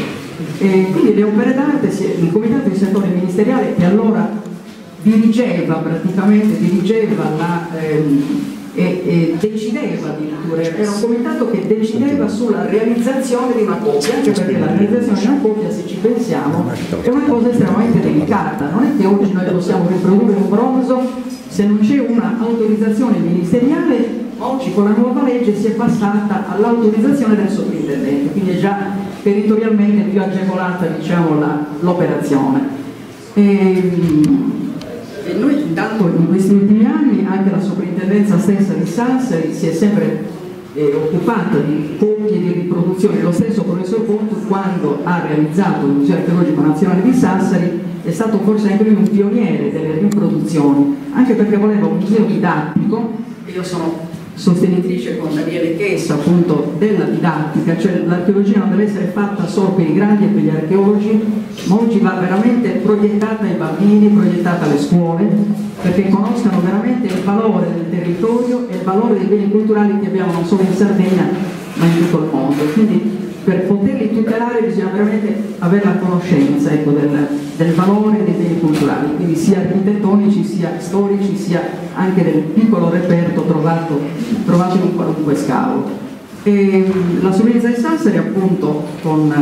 E quindi le opere d'arte, il comitato di settore ministeriale, che allora dirigeva praticamente dirigeva la, ehm, e, e decideva addirittura, era un comitato che decideva sulla realizzazione di una copia, anche perché la realizzazione di una copia, se ci pensiamo, è una cosa estremamente delicata. Non è che oggi noi possiamo riprodurre un bronzo se non c'è una autorizzazione ministeriale. Oggi con la nuova legge si è passata all'autorizzazione del sovrintendente, quindi è già territorialmente più agevolata, diciamo, l'operazione. E, e noi intanto in questi ultimi anni anche la sovrintendenza stessa di Sassari si è sempre eh, occupata di copie di riproduzione. Lo stesso professor Pontus, quando ha realizzato il Museo Archeologico Nazionale di Sassari, è stato forse anche lui un pioniere delle riproduzioni, anche perché voleva un museo didattico, e io sono sostenitrice con Daniele Chessa appunto della didattica, cioè l'archeologia non deve essere fatta solo per i grandi e per gli archeologi, ma oggi va veramente proiettata ai bambini, proiettata alle scuole, perché conoscano veramente il valore del territorio e il valore dei beni culturali che abbiamo non solo in Sardegna ma in tutto il mondo. Quindi per poterli tutelare bisogna veramente avere la conoscenza, ecco, del, del valore dei beni culturali, quindi sia architettonici, sia storici, sia anche del piccolo reperto trovato, trovato in qualunque scavo. E la Sovrinza di Sassari appunto con,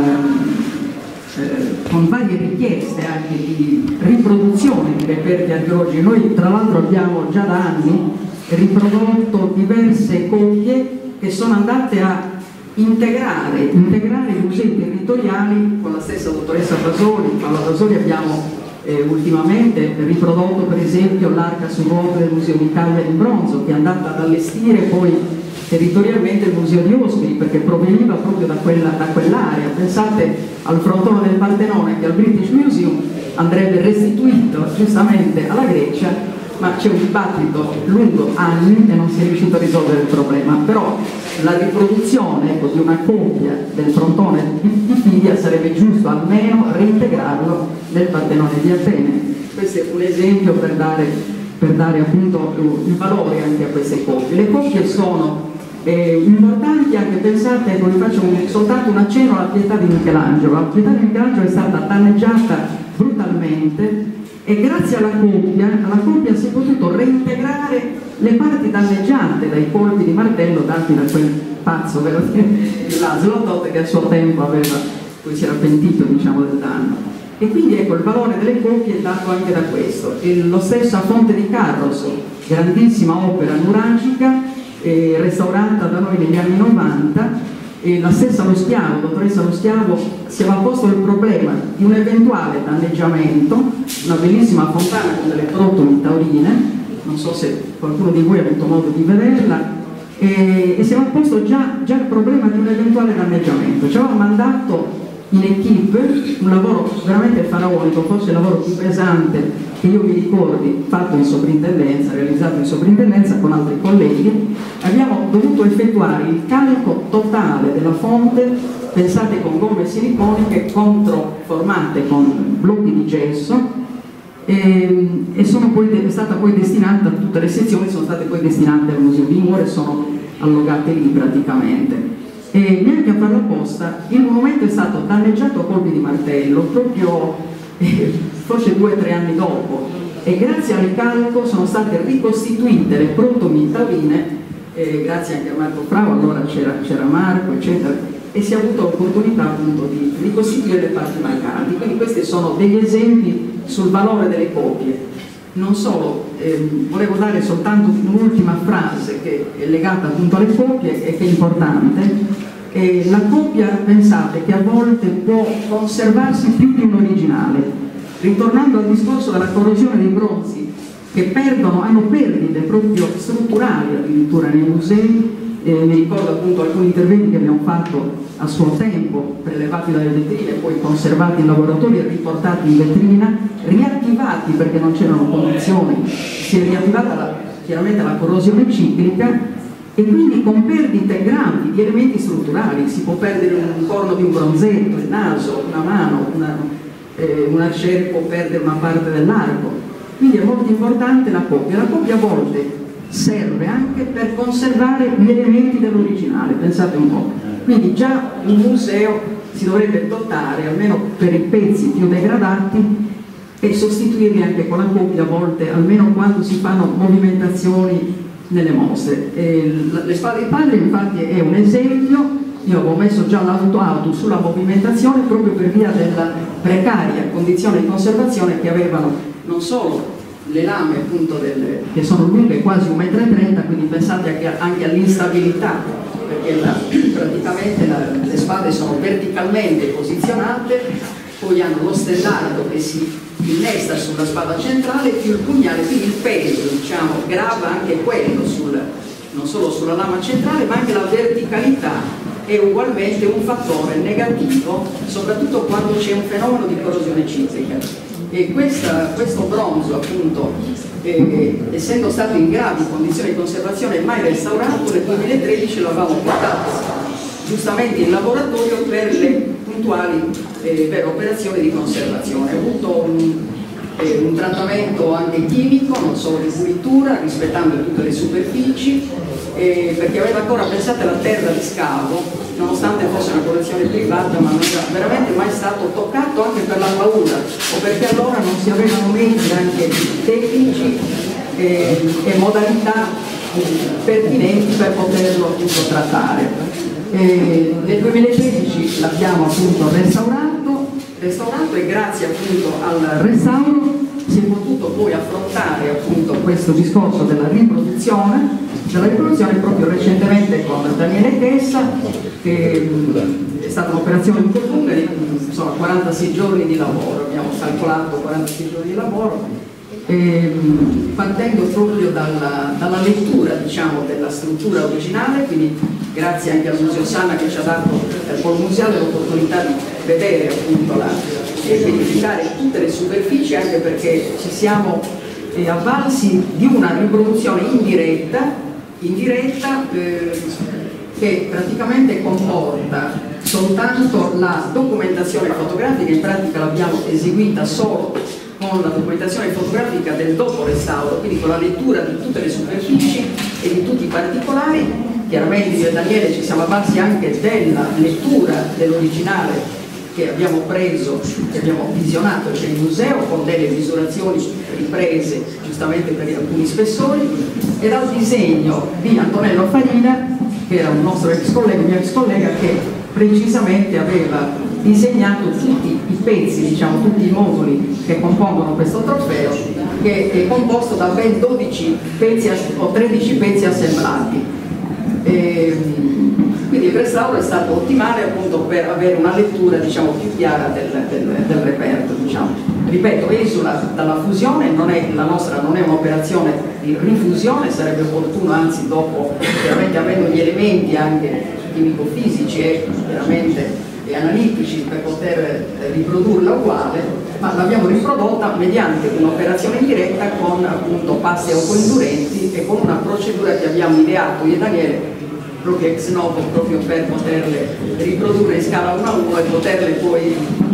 eh, con varie richieste anche di riproduzione di reperti archeologici. Noi tra l'altro abbiamo già da anni riprodotto diverse copie che sono andate a integrare, integrare i musei territoriali con la stessa dottoressa Fasoli. Paola Fasoli abbiamo eh, ultimamente riprodotto per esempio l'arca su ruote del Museo d'Italia di bronzo, che è andata ad allestire poi territorialmente il Museo di Ospiti, perché proveniva proprio da quella, da quell'area. Pensate al frontone del Partenone che al British Museum andrebbe restituito giustamente alla Grecia, ma c'è un dibattito lungo anni e non si è riuscito a risolvere il problema. Però la riproduzione, ecco, di una copia del frontone di Fidia sarebbe giusto almeno reintegrarlo nel Partenone di Atene. Questo è un esempio per dare, per dare appunto il valore anche a queste copie. Le copie sono eh, importanti anche, pensate, ecco, vi faccio un, soltanto un accenno alla Pietà di Michelangelo. La Pietà di Michelangelo è stata danneggiata brutalmente e grazie alla coppia, alla coppia si è potuto reintegrare le parti danneggiate dai colpi di martello dati da quel pazzo vero, di Laszlo Toth, che a suo tempo aveva, poi si era pentito, diciamo, del danno. E quindi ecco, il valore delle coppie è dato anche da questo. E lo stesso a Fonte di Carros, grandissima opera nuragica, eh, restaurata da noi negli anni novanta. E la stessa Lo Schiavo, dottoressa Lo Schiavo, si aveva posto il problema di un eventuale danneggiamento, una bellissima fontana con delle trotole taurine, non so se qualcuno di voi ha avuto modo di vederla, e, e si aveva posto già, già il problema di un eventuale danneggiamento. Ci aveva mandato in equipe un lavoro veramente faraonico, forse il lavoro più pesante che io mi ricordi, fatto in soprintendenza, realizzato in soprintendenza con altri colleghi. Abbiamo dovuto effettuare il calco totale della fonte, pensate, con gomme siliconiche controformate con blocchi di gesso, e, e sono poi, è stata poi destinata, tutte le sezioni sono state poi destinate al Museo di Mura e sono allogate lì praticamente. E neanche a farla apposta, il monumento è stato danneggiato a colpi di martello proprio eh, forse due o tre anni dopo, e grazie al ricalco sono state ricostituite le protomi taurine, eh, grazie anche a Marco Frau, allora c'era Marco eccetera, e si è avuto l'opportunità appunto di ricostituire le parti mancanti. Quindi questi sono degli esempi sul valore delle copie. Non solo, ehm, volevo dare soltanto un'ultima frase che è legata appunto alle copie e che è importante. E la copia, pensate, che a volte può conservarsi più di un originale. Ritornando al discorso della corrosione dei bronzi, che perdono, hanno perdite proprio strutturali addirittura nei musei. Eh, mi ricordo appunto alcuni interventi che abbiamo fatto a suo tempo, prelevati dalle vetrine, poi conservati in laboratorio e riportati in vetrina, riattivati perché non c'erano condizioni, si è riattivata la, chiaramente la corrosione ciclica, e quindi con perdite gravi di elementi strutturali. Si può perdere un corno di un bronzetto, il naso, una mano, una, eh, un arciere può perdere una parte dell'arco. Quindi è molto importante la copia. La copia a volte serve anche per conservare gli elementi dell'originale, pensate un po'. Quindi già un museo si dovrebbe dotare, almeno per i pezzi più degradati, e sostituirli anche con la copia a volte, almeno quando si fanno movimentazioni nelle mostre. E le spade di padre infatti è un esempio. Io avevo messo già l'auto-auto sulla movimentazione proprio per via della precaria condizione di conservazione che avevano non solo le lame appunto delle, che sono lunghe quasi un metro e trenta, quindi pensate anche, anche all'instabilità, perché la, praticamente la, le spade sono verticalmente posizionate, poi hanno lo stellardo che si innesta sulla spada centrale più il pugnale, quindi il peso, diciamo, grava anche quello sul, non solo sulla lama centrale, ma anche la verticalità è ugualmente un fattore negativo, soprattutto quando c'è un fenomeno di corrosione ciclica. E questa, questo bronzo, appunto, eh, essendo stato in gravi condizioni di conservazione e mai restaurato, nel duemilatredici lo avevamo portato giustamente in laboratorio per le puntuali eh, per operazioni di conservazione. Ha avuto un, eh, un trattamento anche chimico, non solo di pulitura, rispettando tutte le superfici, eh, perché aveva ancora, pensate, la terra di scavo, nonostante fosse una collezione privata, ma non era veramente mai stato toccato, anche per la paura, o perché allora non si avevano mezzi anche tecnici eh, e modalità eh, pertinenti per poterlo appunto trattare. Eh, nel duemilatredici l'abbiamo appunto restaurato, restaurato e grazie appunto al restauro si è potuto poi affrontare appunto questo discorso della riproduzione, della riproduzione proprio recentemente con Daniele Chessa, che mh, è stata un'operazione un po' lunga, sono quarantasei giorni di lavoro, abbiamo calcolato quarantasei giorni di lavoro, e, mh, partendo proprio dalla, dalla lettura, diciamo, della struttura originale, quindi grazie anche al Museo Sanna che ci ha dato al Polo Museale l'opportunità di vedere appunto la, e verificare tutte le superfici, anche perché ci siamo eh, avvalsi di una riproduzione indiretta, indiretta eh, che praticamente comporta soltanto la documentazione fotografica, in pratica l'abbiamo eseguita solo con la documentazione fotografica del dopo restauro, quindi con la lettura di tutte le superfici e di tutti i particolari. Chiaramente io e Daniele ci siamo avvalsi anche della lettura dell'originale che abbiamo preso, che abbiamo visionato per il museo con delle misurazioni riprese giustamente per alcuni spessori, e dal disegno di Antonello Farina, che era un nostro ex collega, un mio ex collega, che precisamente aveva disegnato tutti i pezzi, diciamo tutti i moduli che compongono questo trofeo, che è composto da ben dodici pezzi o tredici pezzi assemblati. E, quindi il restauro è stato ottimale appunto per avere una lettura, diciamo, più chiara del, del, del reperto, diciamo. Ripeto, esula dalla fusione, non è, la nostra non è un'operazione di rifusione, sarebbe opportuno, anzi dopo, veramente avendo gli elementi anche chimico-fisici e veramente e analitici per poter riprodurla uguale, ma l'abbiamo riprodotta mediante un'operazione diretta con appunto passi autoindurenti e con una procedura che abbiamo ideato io e Daniele proprio ex novo, proprio per poterle riprodurre in scala uno a uno e poterle poi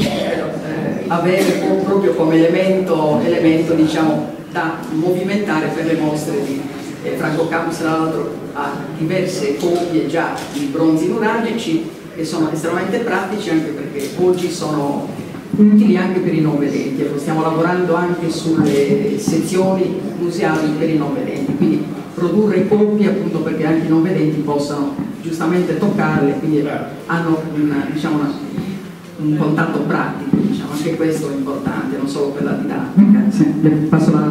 eh, avere proprio come elemento, elemento diciamo, da movimentare per le mostre di eh, Franco Camps. Tra l'altro ha diverse copie già di bronzi nuragici che sono estremamente pratici, anche perché oggi sono utili anche per i non vedenti. Stiamo lavorando anche sulle sezioni museali per i non vedenti, quindi produrre copie appunto perché anche i non vedenti possano giustamente toccarle, quindi hanno una, diciamo una, un contatto pratico, diciamo. Anche questo è importante, non solo per la didattica. Sì, passo la,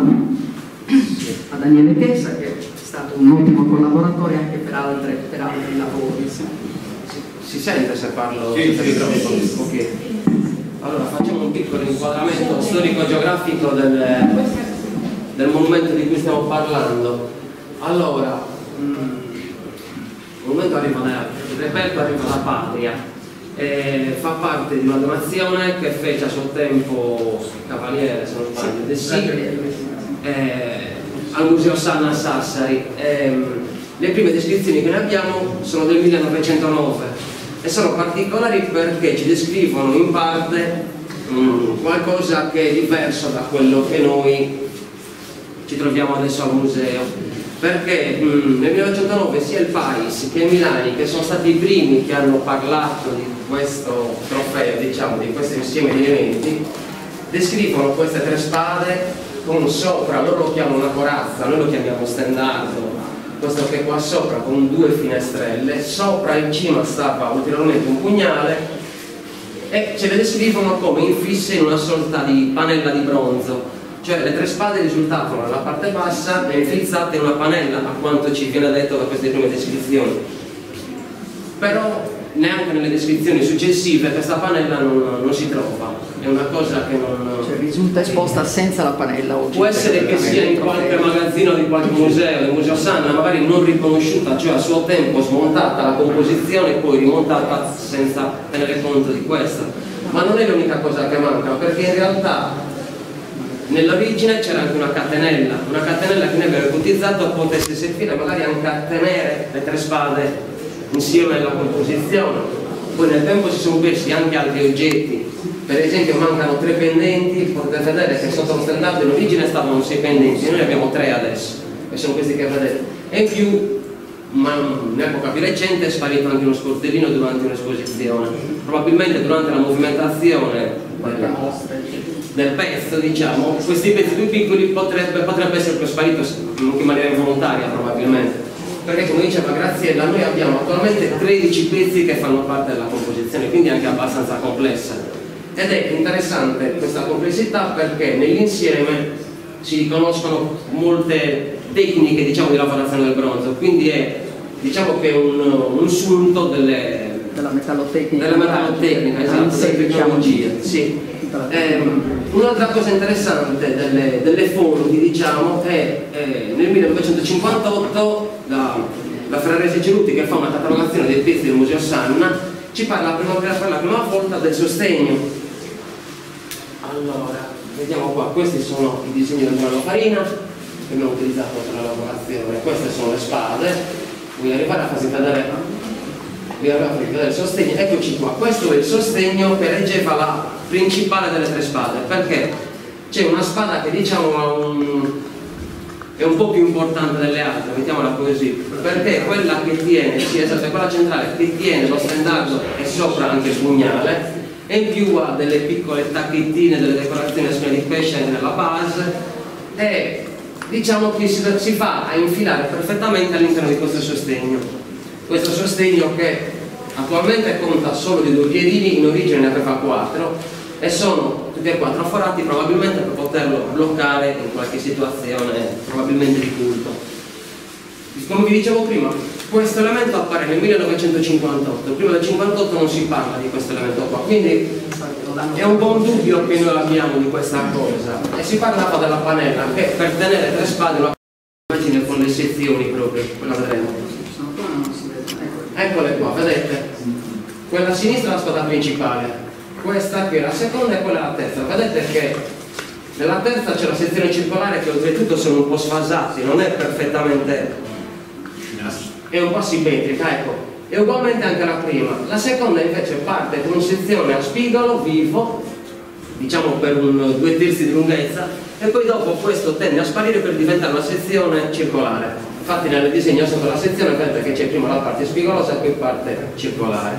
a Daniele Chessa, che è stato un ottimo collaboratore anche per, altre, per altri lavori. Sì. Si sente se parlo? Sì, sì, sì. Okay. Allora facciamo un piccolo inquadramento storico-geografico del, del monumento di cui stiamo parlando. Allora, mh, il monumento arriva da, il reperto arriva da Patria, e fa parte di una donazione che fece a suo tempo Cavaliere, se non sbaglio, De Sì, eh, al Museo Sanna a Sassari. Eh, le prime descrizioni che ne abbiamo sono del millenovecentonove e sono particolari perché ci descrivono in parte mh, qualcosa che è diverso da quello che noi ci troviamo adesso al museo. Perché mh, nel millenovecentonove sia il Pais che Milani, che sono stati i primi che hanno parlato di questo trofeo, diciamo, di questo insieme di elementi, descrivono queste tre spade con sopra, loro lo chiamano una corazza, noi lo chiamiamo stendardo, questo che è qua sopra con due finestrelle, sopra in cima stava ulteriormente un pugnale e ce le descrivono come infisse in una sorta di panella di bronzo. Cioè le tre spade risultavano nella parte bassa e infilzate in una panella, a quanto ci viene detto da queste prime descrizioni. Però neanche nelle descrizioni successive questa panella non, non si trova, è una cosa che non... Cioè risulta esposta senza la panella oggi. Può essere che sia in qualche magazzino di qualche museo, del Museo Sanna, magari non riconosciuta, cioè a suo tempo smontata la composizione e poi rimontata senza tenere conto di questa. Ma non è l'unica cosa che manca, perché in realtà nell'origine c'era anche una catenella, una catenella che noi abbiamo ipotizzato potesse servire magari anche a tenere le tre spade insieme alla composizione. Poi nel tempo si sono persi anche altri oggetti, per esempio mancano tre pendenti, potete vedere che sotto lo standard in origine stavano sei pendenti, noi ne abbiamo tre adesso, che sono questi che vedete, e in più ma in epoca più recente è sparito anche uno sportellino durante un'esposizione, probabilmente durante la movimentazione del pezzo, diciamo, questi pezzi più piccoli potrebbe, potrebbe essere sparito in maniera involontaria probabilmente, perché come diceva Graziella noi abbiamo attualmente tredici pezzi che fanno parte della composizione, quindi anche abbastanza complessa, ed è interessante questa complessità perché nell'insieme si riconoscono molte tecniche, diciamo, di lavorazione del bronzo, quindi è, diciamo che è un, un sunto delle, della metallotecnica, della metallotecnica, esatto, delle tecnologie, sì. Eh, un'altra cosa interessante delle, delle fonti, diciamo, è eh, nel millenovecentocinquantotto la, la Ferraresi Cerutti, che fa una catalogazione dei pezzi del Museo Sanna, ci parla prima, per la prima volta del sostegno. Allora, vediamo qua, questi sono i disegni del Giovanni Farina che abbiamo utilizzato per la lavorazione, queste sono le spade, voglio arrivare a farvi vedere il sostegno. Eccoci qua, questo è il sostegno che reggeva la principale delle tre spade, perché c'è una spada che diciamo ha un, è un po' più importante delle altre, mettiamola così, perché è quella che tiene, sì esatto, è quella centrale che tiene lo stendardo e sopra anche il pugnale, e in più ha delle piccole tacchettine, delle decorazioni a spina di pesce nella base, e diciamo che si, si fa a infilare perfettamente all'interno di questo sostegno. Questo sostegno che attualmente conta solo di due piedini, in origine ne aveva quattro e sono tutti e quattro forati probabilmente per poterlo bloccare in qualche situazione probabilmente di culto. Come vi dicevo prima, questo elemento appare nel millenovecentocinquantotto, prima del cinquantotto non si parla di questo elemento qua, quindi è un buon dubbio che noi abbiamo di questa cosa. E si parlava della panella che per tenere tre spade lo immagine con le sezioni proprio, quella vedremo. Eccole qua, vedete? Quella a sinistra è la spada principale, questa qui è la seconda e quella è la terza. Vedete che nella terza c'è la sezione circolare che oltretutto sono un po' sfasati, non è perfettamente, è un po' asimmetrica, ecco. E ugualmente anche la prima. La seconda invece parte con una sezione a spigolo vivo, diciamo per un due terzi di lunghezza, e poi dopo questo tende a sparire per diventare una sezione circolare. Infatti nel disegno sotto la sezione vedete che c'è prima la parte spigolosa e poi parte circolare.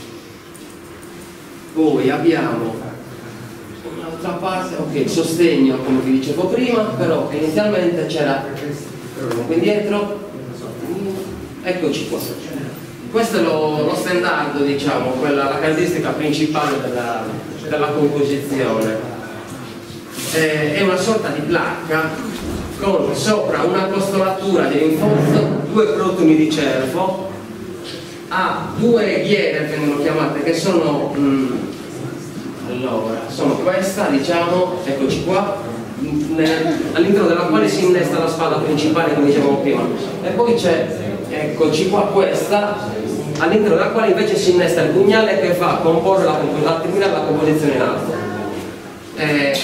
Poi abbiamo un'altra parte, ok, il sostegno come vi dicevo prima, però inizialmente c'era qui indietro, eccoci qua. Questo è lo, lo standard, diciamo, quella, la caratteristica principale della, della composizione. Eh, è una sorta di placca con sopra una costolatura di rinforzo, due protoni di cervo, ha due ghiere vengono chiamate che sono mh, allora, sono questa, diciamo, eccoci qua, all'interno della quale si innesta la spada principale come dicevamo prima, e poi c'è, eccoci qua, questa all'interno della quale invece si innesta il pugnale che fa comporre la, la, terminare la composizione in alto. Eh,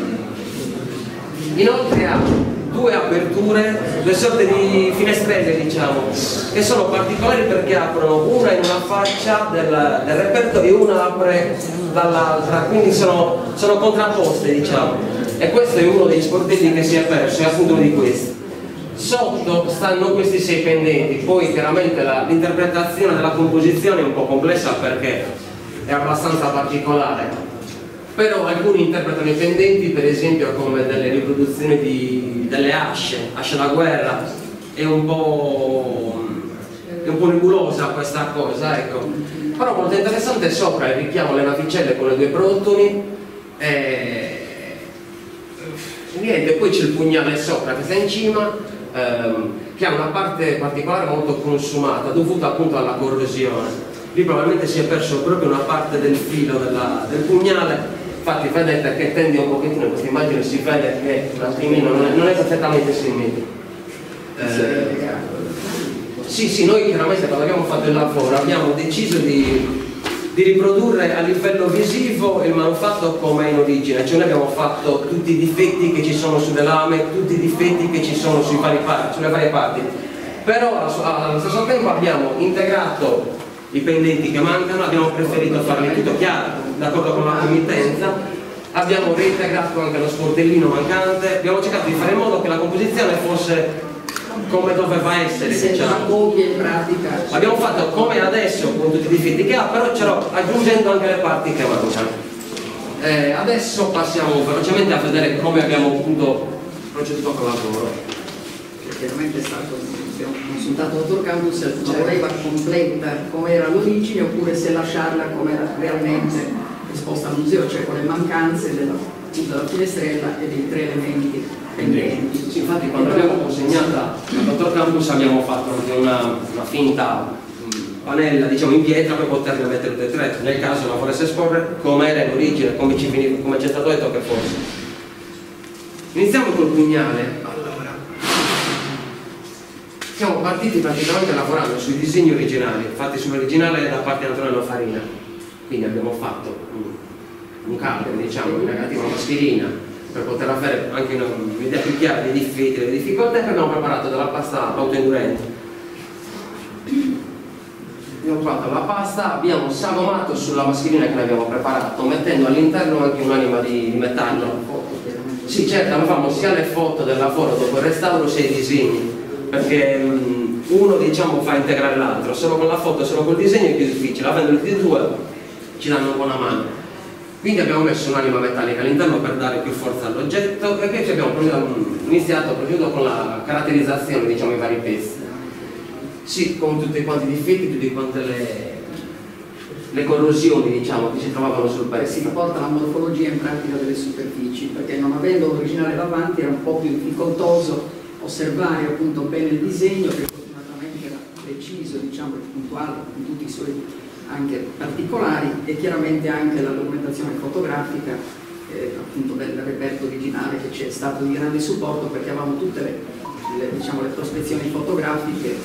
inoltre ha due aperture, due sorte di finestrelle, diciamo, che sono particolari perché aprono una in una faccia del, del repertorio e una apre dall'altra, quindi sono, sono contrapposte, diciamo, e questo è uno degli sportelli che si è perso, è appunto uno di questi. Sotto stanno questi sei pendenti, poi chiaramente l'interpretazione della composizione è un po' complessa perché è abbastanza particolare, però alcuni interpretano i pendenti per esempio come delle riproduzioni di, delle asce, asce da guerra, è un po', è un po' nebulosa questa cosa, ecco. Però molto interessante sopra il richiamo alle navicelle con le due protoni e niente, poi c'è il pugnale sopra che sta in cima, ehm, che ha una parte particolare molto consumata dovuta appunto alla corrosione. lì probabilmente si è perso proprio una parte del filo della, del pugnale. Infatti vedete che tende un pochettino, in questa immagine si vede che un attimino non è, non è perfettamente simile. Eh, sì, sì, noi chiaramente quando abbiamo fatto il lavoro abbiamo deciso di di riprodurre a livello visivo il manufatto come in origine, cioè noi abbiamo fatto tutti i difetti che ci sono sulle lame, tutti i difetti che ci sono sui vari parti, sulle varie parti, però allo stesso tempo abbiamo integrato i pendenti che mancano, abbiamo preferito farli tutto chiaro, d'accordo con la committenza, abbiamo reintegrato anche lo sportellino mancante, abbiamo cercato di fare in modo che la composizione fosse come doveva essere, diciamo. In pratica. Abbiamo fatto come adesso con tutti i difetti che ha, però c'ero aggiungendo anche le parti che mancano. Eh, adesso passiamo velocemente a vedere come abbiamo appunto proceduto con il lavoro. Chiaramente è stato, abbiamo consultato il dottor Campus, se la voleva completa come era l'origine oppure se lasciarla come era realmente esposta al museo, cioè con le mancanze della, della finestrella e dei tre elementi. Sì, infatti quando l'abbiamo consegnata al dottor Campus abbiamo fatto anche una, una finta panella, diciamo, in pietra per poterle mettere tutte e tre, nel caso la volesse esporre come era in origine, come ci è stato detto che fosse. Iniziamo col pugnale. Allora, siamo partiti praticamente lavorando sui disegni originali, fatti sull'originale da parte di Antonello Farina, quindi abbiamo fatto un, un calcolo, diciamo, in negativa mascherina, per poter avere anche un'idea più chiara dei difetti e delle difficoltà, che abbiamo preparato della pasta autoindurente. Abbiamo fatto la pasta, abbiamo sagomato sulla mascherina che ne abbiamo preparato, mettendo all'interno anche un'anima di, di metallo. Sì, certo, avevamo sia le foto del lavoro dopo il restauro sia i disegni, perché um, uno, diciamo, fa integrare l'altro, solo con la foto, solo col disegno è più difficile, avendo tutti e due ci danno una buona mano. Quindi abbiamo messo un'anima metallica all'interno per dare più forza all'oggetto e poi abbiamo iniziato proprio con la caratterizzazione, diciamo, dei vari pezzi. Sì, con tutti quanti i difetti, tutte quante le, le corrosioni, diciamo, che si trovavano sul pezzo. Si riporta la morfologia in pratica delle superfici, perché non avendo l'originale davanti era un po' più difficoltoso osservare appunto bene il disegno, che fortunatamente era preciso, diciamo, e puntuale in tutti i suoi anche particolari, e chiaramente anche la documentazione fotografica eh, appunto del reperto originale, che ci è stato di grande supporto, perché avevamo tutte le, le, diciamo, le prospezioni fotografiche,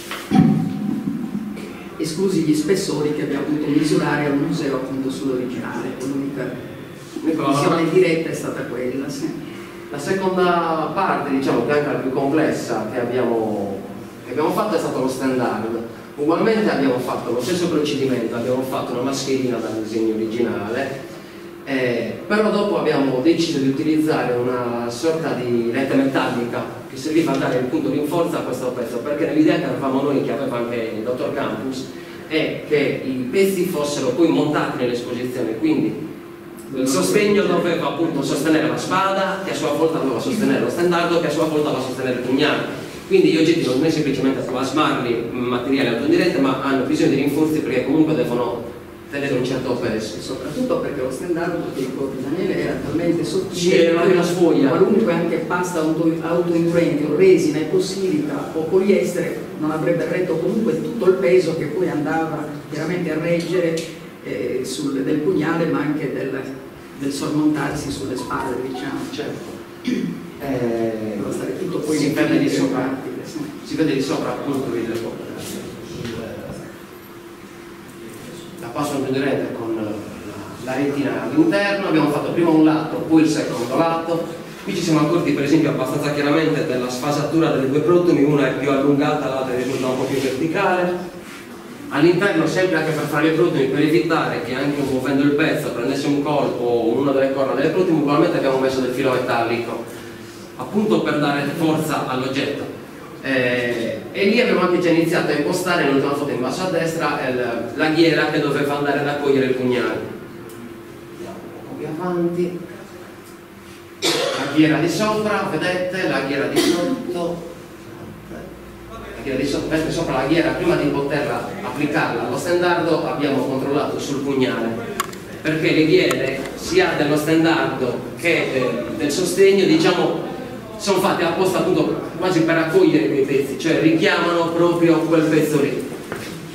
esclusi gli spessori che abbiamo potuto misurare al museo appunto sull'originale. L'unica visione diretta è stata quella. Sì. La seconda parte, diciamo, che è anche la più complessa che abbiamo, che abbiamo fatto, è stato lo stand hard. Ugualmente abbiamo fatto lo stesso procedimento, abbiamo fatto una mascherina dal disegno originale, eh, però dopo abbiamo deciso di utilizzare una sorta di rete metallica che serviva a dare il punto di forza a questo pezzo, perché l'idea che avevamo noi, che aveva anche il dottor Campus, è che i pezzi fossero poi montati nell'esposizione, quindi il sostegno doveva appunto sostenere la spada, che a sua volta doveva sostenere lo stendardo, che a sua volta doveva sostenere il pugnale. Quindi gli oggetti non è semplicemente plasmarli in materiale autodirette, ma hanno bisogno di rinforzi, perché comunque devono tenere un certo peso. Soprattutto perché lo standard, che ricordi Daniele, era talmente sottile, c'era una sfoglia. Qualunque anche pasta autoindurente o resina, epossilica o poliestere non avrebbe retto comunque tutto il peso che poi andava chiaramente a reggere eh, sul, del pugnale, ma anche del, del sormontarsi sulle spalle, diciamo. Certo. Eh, stare tutto poi si vede di sopra, pratica, sì. si vede di sopra appunto il, la pasta autoindurente con la, la retina all'interno. Abbiamo fatto prima un lato, poi il secondo lato. Qui ci siamo accorti per esempio abbastanza chiaramente della sfasatura delle due protumi, una è più allungata, l'altra risulta un po' più verticale. All'interno, sempre anche per fare le protumi, per evitare che anche muovendo il pezzo prendesse un colpo o una delle corna delle protumi, ugualmente abbiamo messo del filo metallico, appunto per dare forza all'oggetto. Eh, e lì abbiamo anche già iniziato a impostare, nell'ultima foto in basso a destra, il, la ghiera che doveva andare ad accogliere il pugnale. Andiamo un po' più avanti. La ghiera di sopra, vedete, la ghiera di sotto. Di sopra, sopra la ghiera. Prima di poterla applicarla allo stendardo abbiamo controllato sul pugnale, perché le ghiere sia dello stendardo che de, del sostegno, diciamo, sono fatte apposta appunto quasi per accogliere quei pezzi, cioè richiamano proprio quel pezzo lì.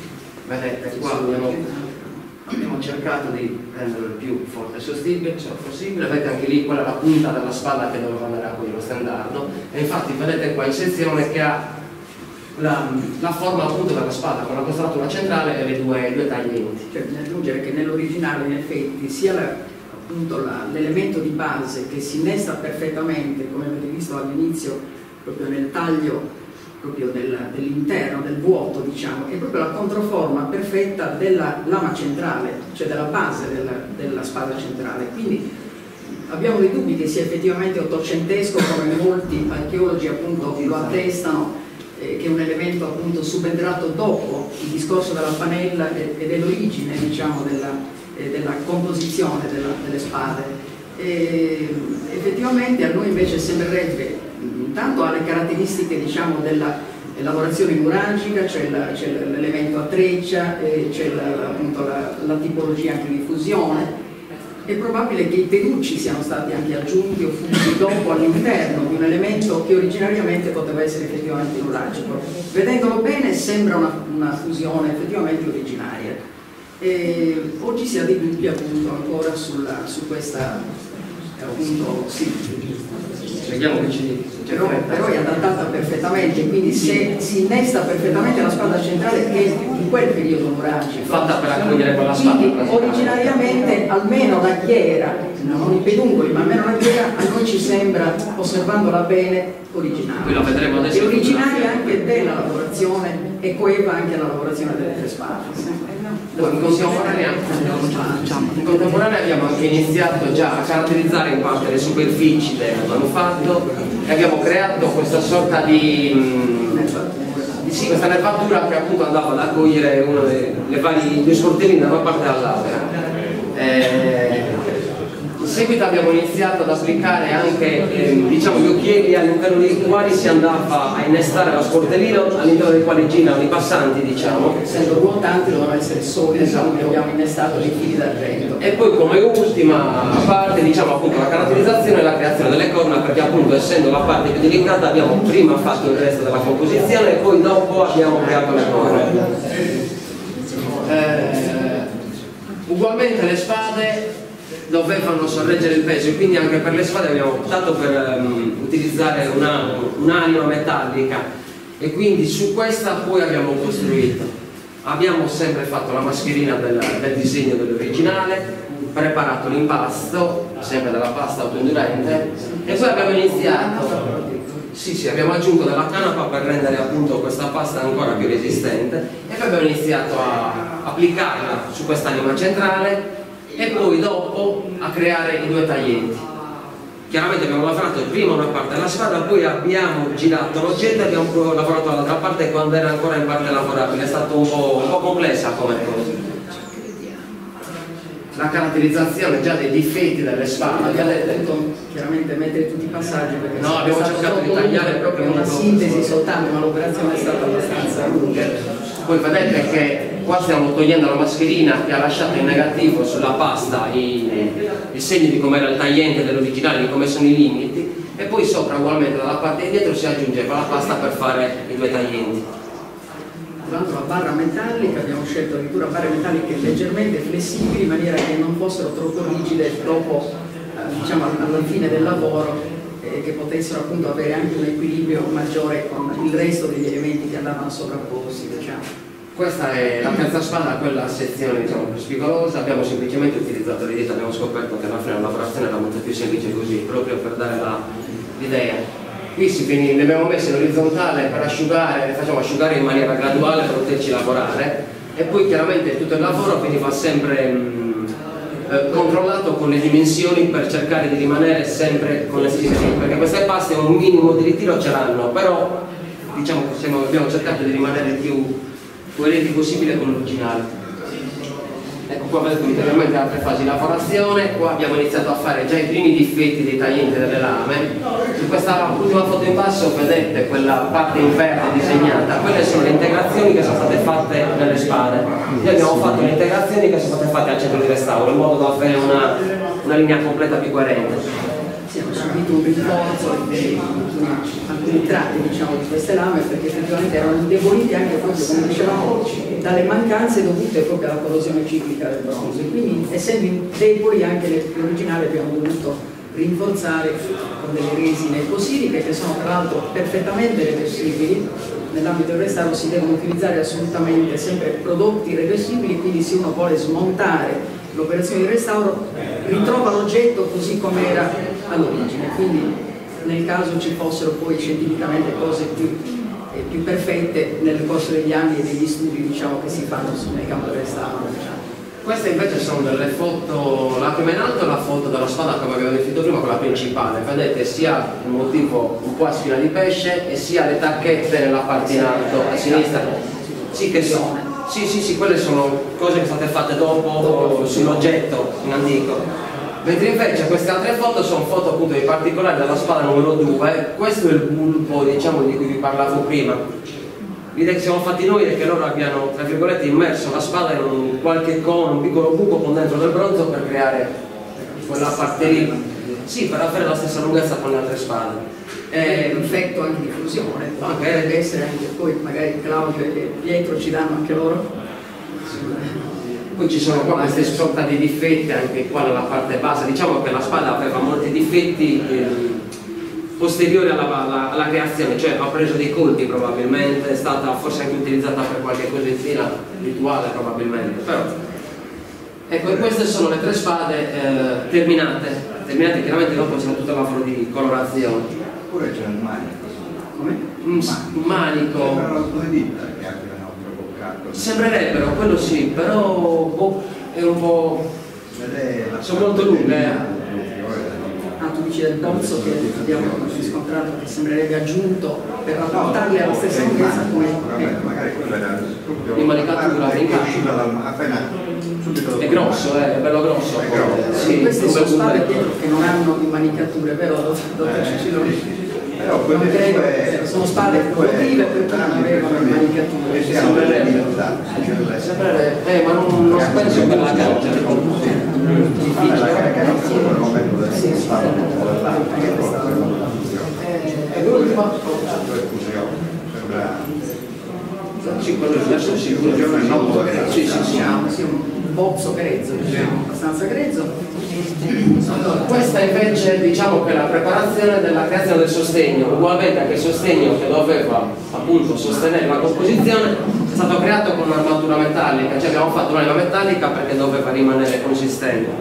vedete qua abbiamo, abbiamo cercato di renderlo il più forte possibile, possibile, vedete anche lì quella è la punta della spada che doveva andare a cogliere lo stendardo, e infatti vedete qua in sezione che ha la, la forma appunto della spada con la costratura centrale e le due, due taglienti. Cioè, bisogna aggiungere che nell'originale in effetti sia l'elemento di base che si innesta perfettamente, come avete visto all'inizio, proprio nel taglio proprio del, dell'interno, del vuoto, diciamo, è proprio la controforma perfetta della lama centrale, cioè della base della, della spada centrale. Quindi abbiamo dei dubbi che sia effettivamente ottocentesco, come molti archeologi appunto lo attestano, eh, che è un elemento appunto subentrato dopo il discorso della panella e, e dell'origine, diciamo, della, eh, della composizione della, delle spade. E, effettivamente a noi invece sembrerebbe, intanto ha le caratteristiche, diciamo, della lavorazione nuragica, c'è l'elemento a treccia, c'è la, appunto la, la tipologia anche di fusione. È probabile che i peducci siano stati anche aggiunti o fusi dopo all'interno di un elemento che originariamente poteva essere effettivamente nuragico. Vedendolo bene sembra una, una fusione effettivamente originaria. E oggi si ha dei dubbi appunto ancora sulla, su questa appunto sì. Vediamo che ci Però, però è adattata perfettamente, quindi se si innesta perfettamente la spada centrale che è in quel periodo nuragico, fatta per accogliere quella spada. quindi originariamente almeno la chiera, non i peduncoli ma almeno la chiera a noi ci sembra, osservandola bene, originaria. Qui la vedremo adesso. È originaria anche della lavorazione e coeva anche la lavorazione delle tre spade. Poi in contemporanea, in contemporanea abbiamo anche iniziato già a caratterizzare in parte le superfici del manufatto e abbiamo creato questa sorta di, di sì, questa nervatura che appunto andava ad accogliere uno dei le vari due sportellini da una parte all'altra. Eh, in seguito abbiamo iniziato ad applicare anche eh, diciamo, gli occhielli all'interno dei quali si andava a innestare lo sportellino, all'interno dei quali girano i passanti, diciamo. Essendo ruotanti dovevano essere solidi, esatto. Abbiamo innestato dei fili d'argento. E poi come ultima parte, diciamo appunto la caratterizzazione e la creazione delle corna, perché appunto essendo la parte più delicata abbiamo prima fatto il resto della composizione e poi dopo abbiamo creato le corna. Eh, ugualmente le spade dovevano sorreggere il peso e quindi anche per le spade abbiamo optato per um, utilizzare un'anima metallica e quindi su questa poi abbiamo costruito. Abbiamo sempre fatto la mascherina del, del disegno dell'originale, preparato l'impasto, sempre della pasta autoindurente e poi abbiamo iniziato, sì sì, abbiamo aggiunto della canapa per rendere appunto questa pasta ancora più resistente e poi abbiamo iniziato a applicarla su quest'anima centrale e poi dopo a creare i due taglienti. Chiaramente abbiamo lavorato prima una parte della spada, poi abbiamo girato l'oggetto e abbiamo lavorato dall'altra parte quando era ancora in parte lavorabile, è stato un po', un po' complessa come cosa. La caratterizzazione già dei difetti delle spade. Abbiamo dovuto chiaramente mettere tutti i passaggi perché no, abbiamo cercato di tagliare proprio una sintesi soltanto, ma l'operazione è stata abbastanza lunga. Poi vedete che qua stiamo togliendo la mascherina che ha lasciato in negativo sulla pasta i, i segni di come era il tagliente dell'originale, di come sono i limiti, e poi sopra ugualmente dalla parte di dietro si aggiungeva la pasta per fare i due taglienti. Tra l'altro la barra metallica, abbiamo scelto addirittura barre metalliche leggermente flessibili in maniera che non fossero troppo rigide dopo, eh, diciamo alla fine del lavoro, eh, che potessero appunto avere anche un equilibrio maggiore con il resto degli elementi che andavano sovrapposti, diciamo. Questa è la terza spada, quella sezione diciamo più spigolosa, abbiamo semplicemente utilizzato le dita, abbiamo scoperto che alla fine la lavorazione era molto più semplice così, proprio per dare l'idea. Qui si finì, le abbiamo messe in orizzontale per asciugare, le facciamo asciugare in maniera graduale per poterci lavorare e poi chiaramente tutto il lavoro veniva sempre mh, eh, controllato con le dimensioni per cercare di rimanere sempre con le stesse, perché queste paste un minimo di ritiro ce l'hanno, però diciamo che siamo, abbiamo cercato di rimanere più coerenti possibile con l'originale. Ecco qua vedete ulteriormente altre fasi di lavorazione, qua abbiamo iniziato a fare già i primi difetti dei taglienti delle lame. Su questa ultima foto in basso vedete quella parte in verde disegnata, quelle sono le integrazioni che sono state fatte nelle spade. Noi abbiamo fatto le integrazioni che sono state fatte al centro di restauro in modo da avere una, una linea completa più coerente. Sì, sì, hanno subito un rinforzo in alcuni tratti, diciamo, di queste lame, perché effettivamente erano indeboliti anche proprio, come dicevamo, dalle mancanze dovute proprio alla corrosione ciclica del bronzo. Quindi, essendo deboli, anche l'originale abbiamo dovuto rinforzare con delle resine iposiliche, che sono tra l'altro perfettamente reversibili. Nell'ambito del restauro si devono utilizzare assolutamente sempre prodotti reversibili, quindi se uno vuole smontare l'operazione di restauro ritrova l'oggetto così come era all'origine, quindi nel caso ci fossero poi scientificamente cose più, eh, più perfette nel corso degli anni e degli studi, diciamo, che si fanno nel campo del restauro. Diciamo. Queste invece sono delle foto, la prima in alto è la foto della spada come abbiamo detto prima, quella principale, vedete sia il motivo un po' a spina di pesce e sia le tacchette nella parte in alto a sinistra. Sì, che sono. Sì, sì, sì, quelle sono cose che sono state fatte dopo sull'oggetto in antico. Mentre invece queste altre foto sono foto appunto di particolari della spada numero due, questo è il bulbo, diciamo, di cui vi parlavo prima. L'idea che siamo fatti noi è che loro abbiano, tra virgolette, immerso la spada in un qualche cono, un piccolo buco con dentro del bronzo per creare quella parte lì. Sì, per avere la stessa lunghezza con le altre spade. È un effetto anche di fusione, potrebbe essere anche poi, magari Claudio e Pietro ci danno anche loro. Poi ci sono qua queste sorta di difetti anche qua nella parte bassa, diciamo che la spada aveva molti difetti eh, posteriori alla, alla, alla creazione, cioè ha preso dei colpi probabilmente, è stata forse anche utilizzata per qualche cosina rituale probabilmente, però ecco, queste sono le tre spade eh, terminate, terminate chiaramente dopo c'è tutto il lavoro di colorazione. Oppure c'è un manico. Come? Un, un manico. Sembrano due dita che abbiano provocato. Sembrerebbero, quello sì, però boh, è un po'. Sono molto lunghe. Eh. Ah, tu dici del bronzo che abbiamo riscontrato che sembrerebbe aggiunto per rapportarli alla stessa lunghezza come. Magari quello era proprio. Di manicatura, in appena. È grosso, eh, è bello grosso. È grosso. Sì, queste sono spade che non hanno manicature, vero, dottor Ciciloni? Però non credo, sono spade produttive per cui non avevano manicature. Sembrerebbe, eh, ma non, non penso per la carta. E l'ultima? Sì, quello adesso sì, quello è molto grezzo. Sì, sì, sì. Un bozzo grezzo, diciamo, abbastanza grezzo. Allora, questa invece diciamo che è la preparazione della creazione del sostegno, ugualmente anche il sostegno che doveva appunto sostenere la composizione è stato creato con un'armatura metallica, cioè abbiamo fatto un'anima metallica perché doveva rimanere consistente.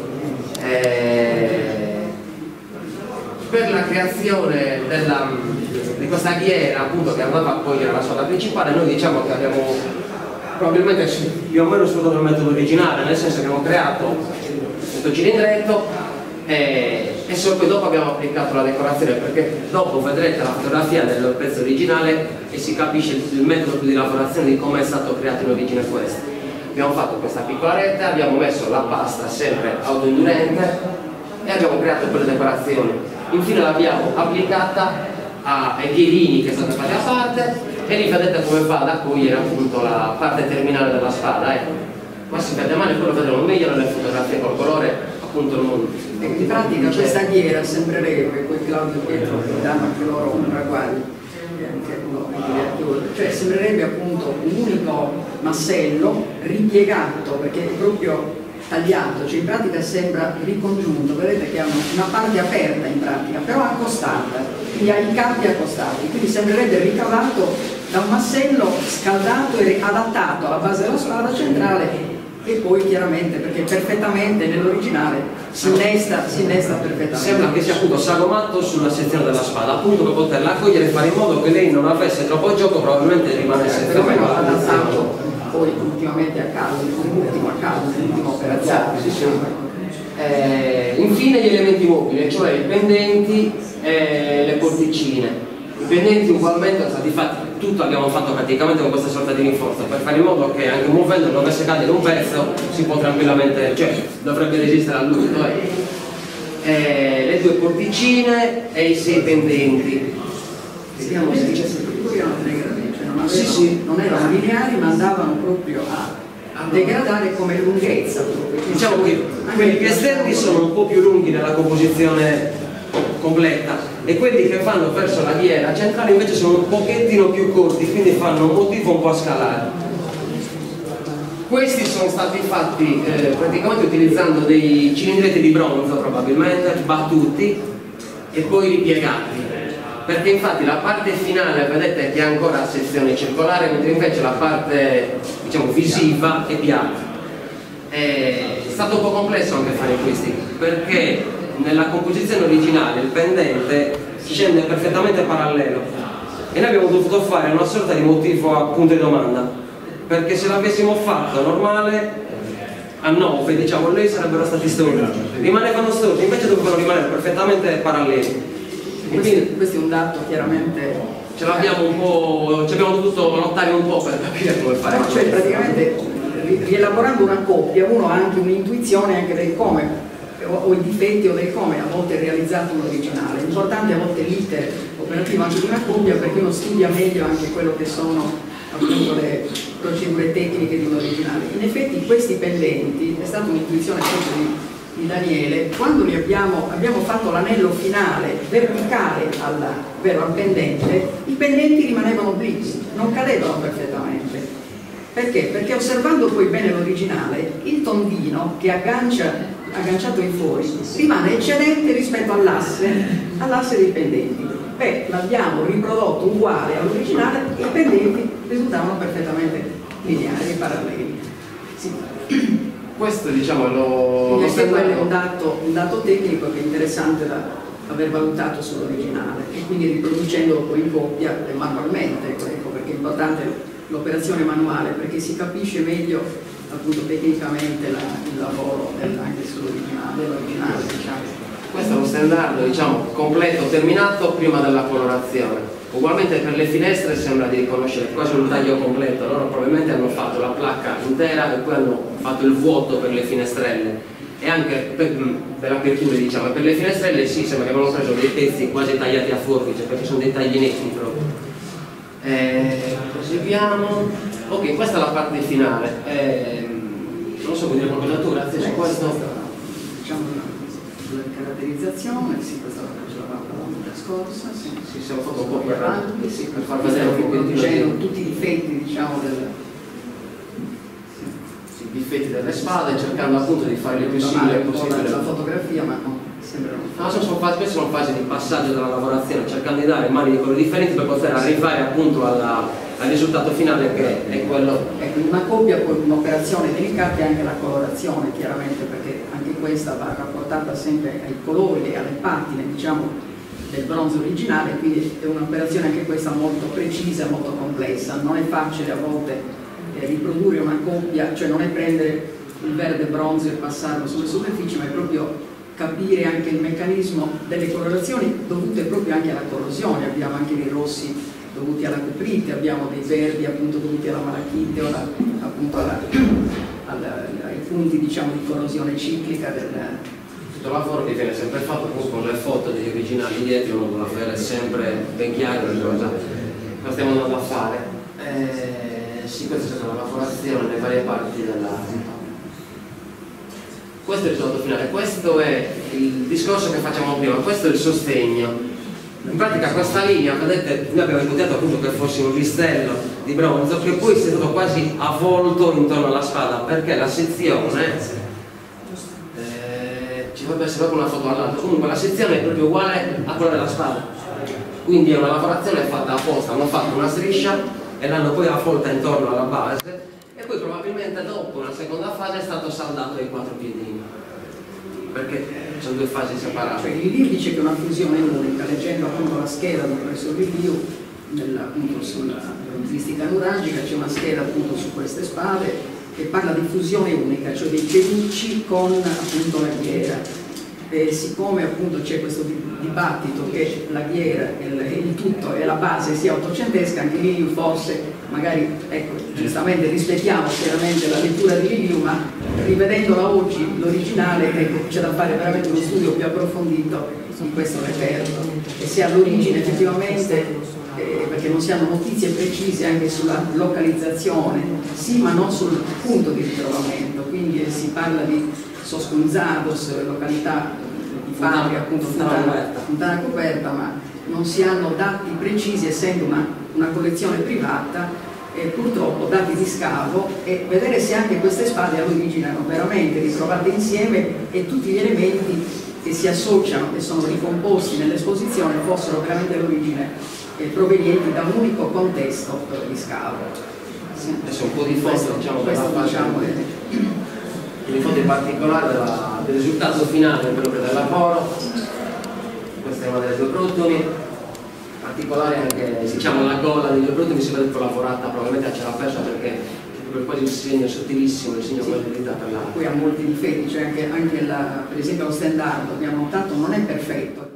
E per la creazione della, di questa ghiera appunto che andava a cogliere la spada principale, noi diciamo che abbiamo probabilmente più o meno sfruttato il metodo originale, nel senso che abbiamo creato questo cilindretto e, e solo poi dopo abbiamo applicato la decorazione, perché dopo vedrete la fotografia del pezzo originale e si capisce il, il metodo di lavorazione di come è stato creato in origine questo. Abbiamo fatto questa piccola rete, abbiamo messo la pasta sempre autoindurente e abbiamo creato quelle decorazioni. Infine l'abbiamo applicata ai piedini che sono stati a parte e lì vedete come fa ad accogliere appunto la parte terminale della spada. Ecco. Ma si vede male, quello vedremo meglio nelle fotografie col colore, appunto non. In pratica questa ghiera sembrerebbe, poi Claudio e Pietro danno anche loro un ragguaglio, cioè sembrerebbe appunto un unico massello ripiegato, perché è proprio tagliato, cioè in pratica sembra ricongiunto, vedete che ha una parte aperta in pratica, però accostata, quindi ha i capi accostati, quindi sembrerebbe ricavato da un massello scaldato e adattato alla base della spada centrale e poi chiaramente, perché perfettamente nell'originale si innesta, si innesta perfettamente. Sembra che sia appunto sagomato sulla sezione della spada, appunto per poterla accogliere e fare in modo che lei non avesse troppo gioco, probabilmente rimanesse fermo. Adattato poi ultimamente a caso, l'ultimo a caso, l'ultima operazione. Sì, sì. Eh, infine gli elementi mobili, cioè i pendenti e le porticine. I pendenti ugualmente sono stati fatti, tutto abbiamo fatto praticamente con questa sorta di rinforzo per fare in modo che anche muovendo non dovesse cadere un pezzo si può tranquillamente, cioè dovrebbe resistere all'urto. Eh. Eh, le due porticine e i sei pendenti. Vediamo se c'è non, sì, sì. non erano lineari ma andavano proprio a, a degradare come lunghezza. Diciamo che quelli più esterni sono un po' più lunghi nella composizione completa, e quelli che vanno verso la ghiera centrale invece sono un pochettino più corti, quindi fanno un motivo un po' a scalare. Questi sono stati fatti eh, praticamente utilizzando dei cilindretti di bronzo, probabilmente battuti e poi ripiegati, perché infatti la parte finale vedete che è ancora a sezione circolare, mentre invece la parte, diciamo, visiva è piatta. È stato un po' complesso anche fare questi, perché nella composizione originale il pendente scende perfettamente parallelo e noi abbiamo dovuto fare una sorta di motivo a punto di domanda, perché se l'avessimo fatto normale a nove, diciamo, lei sarebbero stati storti, rimanevano storti, invece dovevano rimanere perfettamente paralleli. Quindi questo è un dato chiaramente, ce l'abbiamo un po', ci abbiamo dovuto lottare un po' per capire come fare. cioè praticamente rielaborando una coppia uno ha anche un'intuizione anche del come o, o i difetti o del come a volte è realizzato un originale. L'importante a volte l'iter operativo anche di una coppia, perché uno studia meglio anche quello che sono appunto le procedure tecniche di un originale. In effetti questi pendenti è stata un'intuizione proprio di, di Daniele. Quando li abbiamo, abbiamo fatto l'anello finale verticale al, vero, al pendente, i pendenti rimanevano blitz, non cadevano perfettamente. Perché? Perché osservando poi bene l'originale, il tondino che aggancia, agganciato in fuori rimane eccedente rispetto all'asse all'asse dei pendenti. Beh, l'abbiamo riprodotto uguale all'originale e i pendenti risultavano perfettamente lineari e paralleli. Sì. Questo, diciamo, lo... Quindi anche quello è un dato, un dato tecnico che è interessante da aver valutato sull'originale, e quindi riproducendolo poi in coppia manualmente, ecco, perché è importante l'operazione manuale, perché si capisce meglio appunto tecnicamente la, il lavoro del, anche sull'originale, dell'originale, diciamo. Questo è uno standard, diciamo, completo, terminato prima della colorazione. Ugualmente per le finestre sembra di riconoscere quasi un taglio completo. Loro probabilmente hanno fatto la placca intera e poi hanno fatto il vuoto per le finestrelle e anche per, per aperture, diciamo. E per le finestrelle sì, sembra che avevano preso dei pezzi quasi tagliati a forbice, perché sono dei tagli netti proprio. Eh, proseguiamo. Ok, questa è la parte finale. Eh, non so, vuoi dire qualcosa tu, grazie su questo? Diciamo la caratterizzazione, sì, questa l'avevamo la volta scorsa, sì. Sì, siamo fatto un po' più avanti, sì, per far Questo vedere un po' dicendo tutti i difetti, diciamo, del... sì, i difetti delle spade, cercando appunto di fare il più simile possibile. La fotografia, ma no, sembrano... No, sono fasi, queste sono fasi di passaggio della lavorazione, cercando di dare mani di colori differenti per poter arrivare appunto alla, al risultato finale, che è quello. Ecco, in una coppia poi un'operazione delicata è anche la colorazione, chiaramente, perché anche questa va rapportata sempre ai colori e alle pattine, diciamo, del bronzo originale, quindi è un'operazione anche questa molto precisa, molto complessa. Non è facile a volte eh, riprodurre una coppia, cioè non è prendere il verde bronzo e passarlo sulle superfici, ma è proprio capire anche il meccanismo delle colorazioni dovute proprio anche alla corrosione. Abbiamo anche dei rossi dovuti alla cuprite, abbiamo dei verdi appunto dovuti alla malachite o alla, appunto alla, alla, ai punti, diciamo, di corrosione ciclica del... Tutto il lavoro che viene sempre fatto con le foto degli originali dietro, in modo da avere sempre ben chiaro cosa, cosa stiamo andando a fare. Eh, sì, questa è stata la lavorazione nelle varie parti della... Questo è il risultato finale, questo è il discorso che facciamo prima, questo è il sostegno. In pratica questa linea, vedete, noi abbiamo ipotizzato appunto che fosse un listello di bronzo che poi si è stato quasi avvolto intorno alla spada, perché la sezione, eh, ci dovrebbe essere proprio una foto all'altro, comunque la sezione è proprio uguale a quella della spada, quindi è una lavorazione fatta apposta, hanno fatto una striscia e l'hanno poi avvolta intorno alla base, e poi probabilmente dopo una seconda fase è stato saldato ai quattro piedini, perché sono due fasi separate. Cioè, il Review dice che è una fusione unica, leggendo appunto la scheda del professor Review, appunto sulla caratteristica nuragica c'è una scheda appunto su queste spade che parla di fusione unica, cioè dei pelucci con appunto la ghiera. E siccome appunto c'è questo dibattito che la ghiera e il, il tutto e la base sia ottocentesca, anche Review forse magari, ecco, giustamente rispettiamo chiaramente la lettura di Review, ma rivedendola oggi l'originale, ecco, c'è da fare veramente uno studio più approfondito di questo reperto, e se all'origine effettivamente, eh, perché non si hanno notizie precise anche sulla localizzazione, sì, ma non sul punto di ritrovamento, quindi eh, si parla di Soscunzados, località di fabbrica, appunto fontana, fontana coperta, ma non si hanno dati precisi, essendo una, una collezione privata, e purtroppo dati di scavo, e vedere se anche queste spade all'origine erano veramente ritrovate insieme e tutti gli elementi che si associano, che sono ricomposti nell'esposizione, fossero veramente l'origine eh, provenienti da un unico contesto eh, di scavo. Sì. Adesso un po' di foto, diciamo, questo, della diciamo, parte, di foto in particolare della, del risultato finale proprio del lavoro. Questa è una delle due protoni. Particolare anche, diciamo, la gola degli protoni si vede lavorata, probabilmente ce l'ha persa perché per quasi il segno sottilissimo, il segno quello di per la. Poi ha molti difetti, cioè anche, anche la, per esempio lo stendardo abbiamo notato non è perfetto.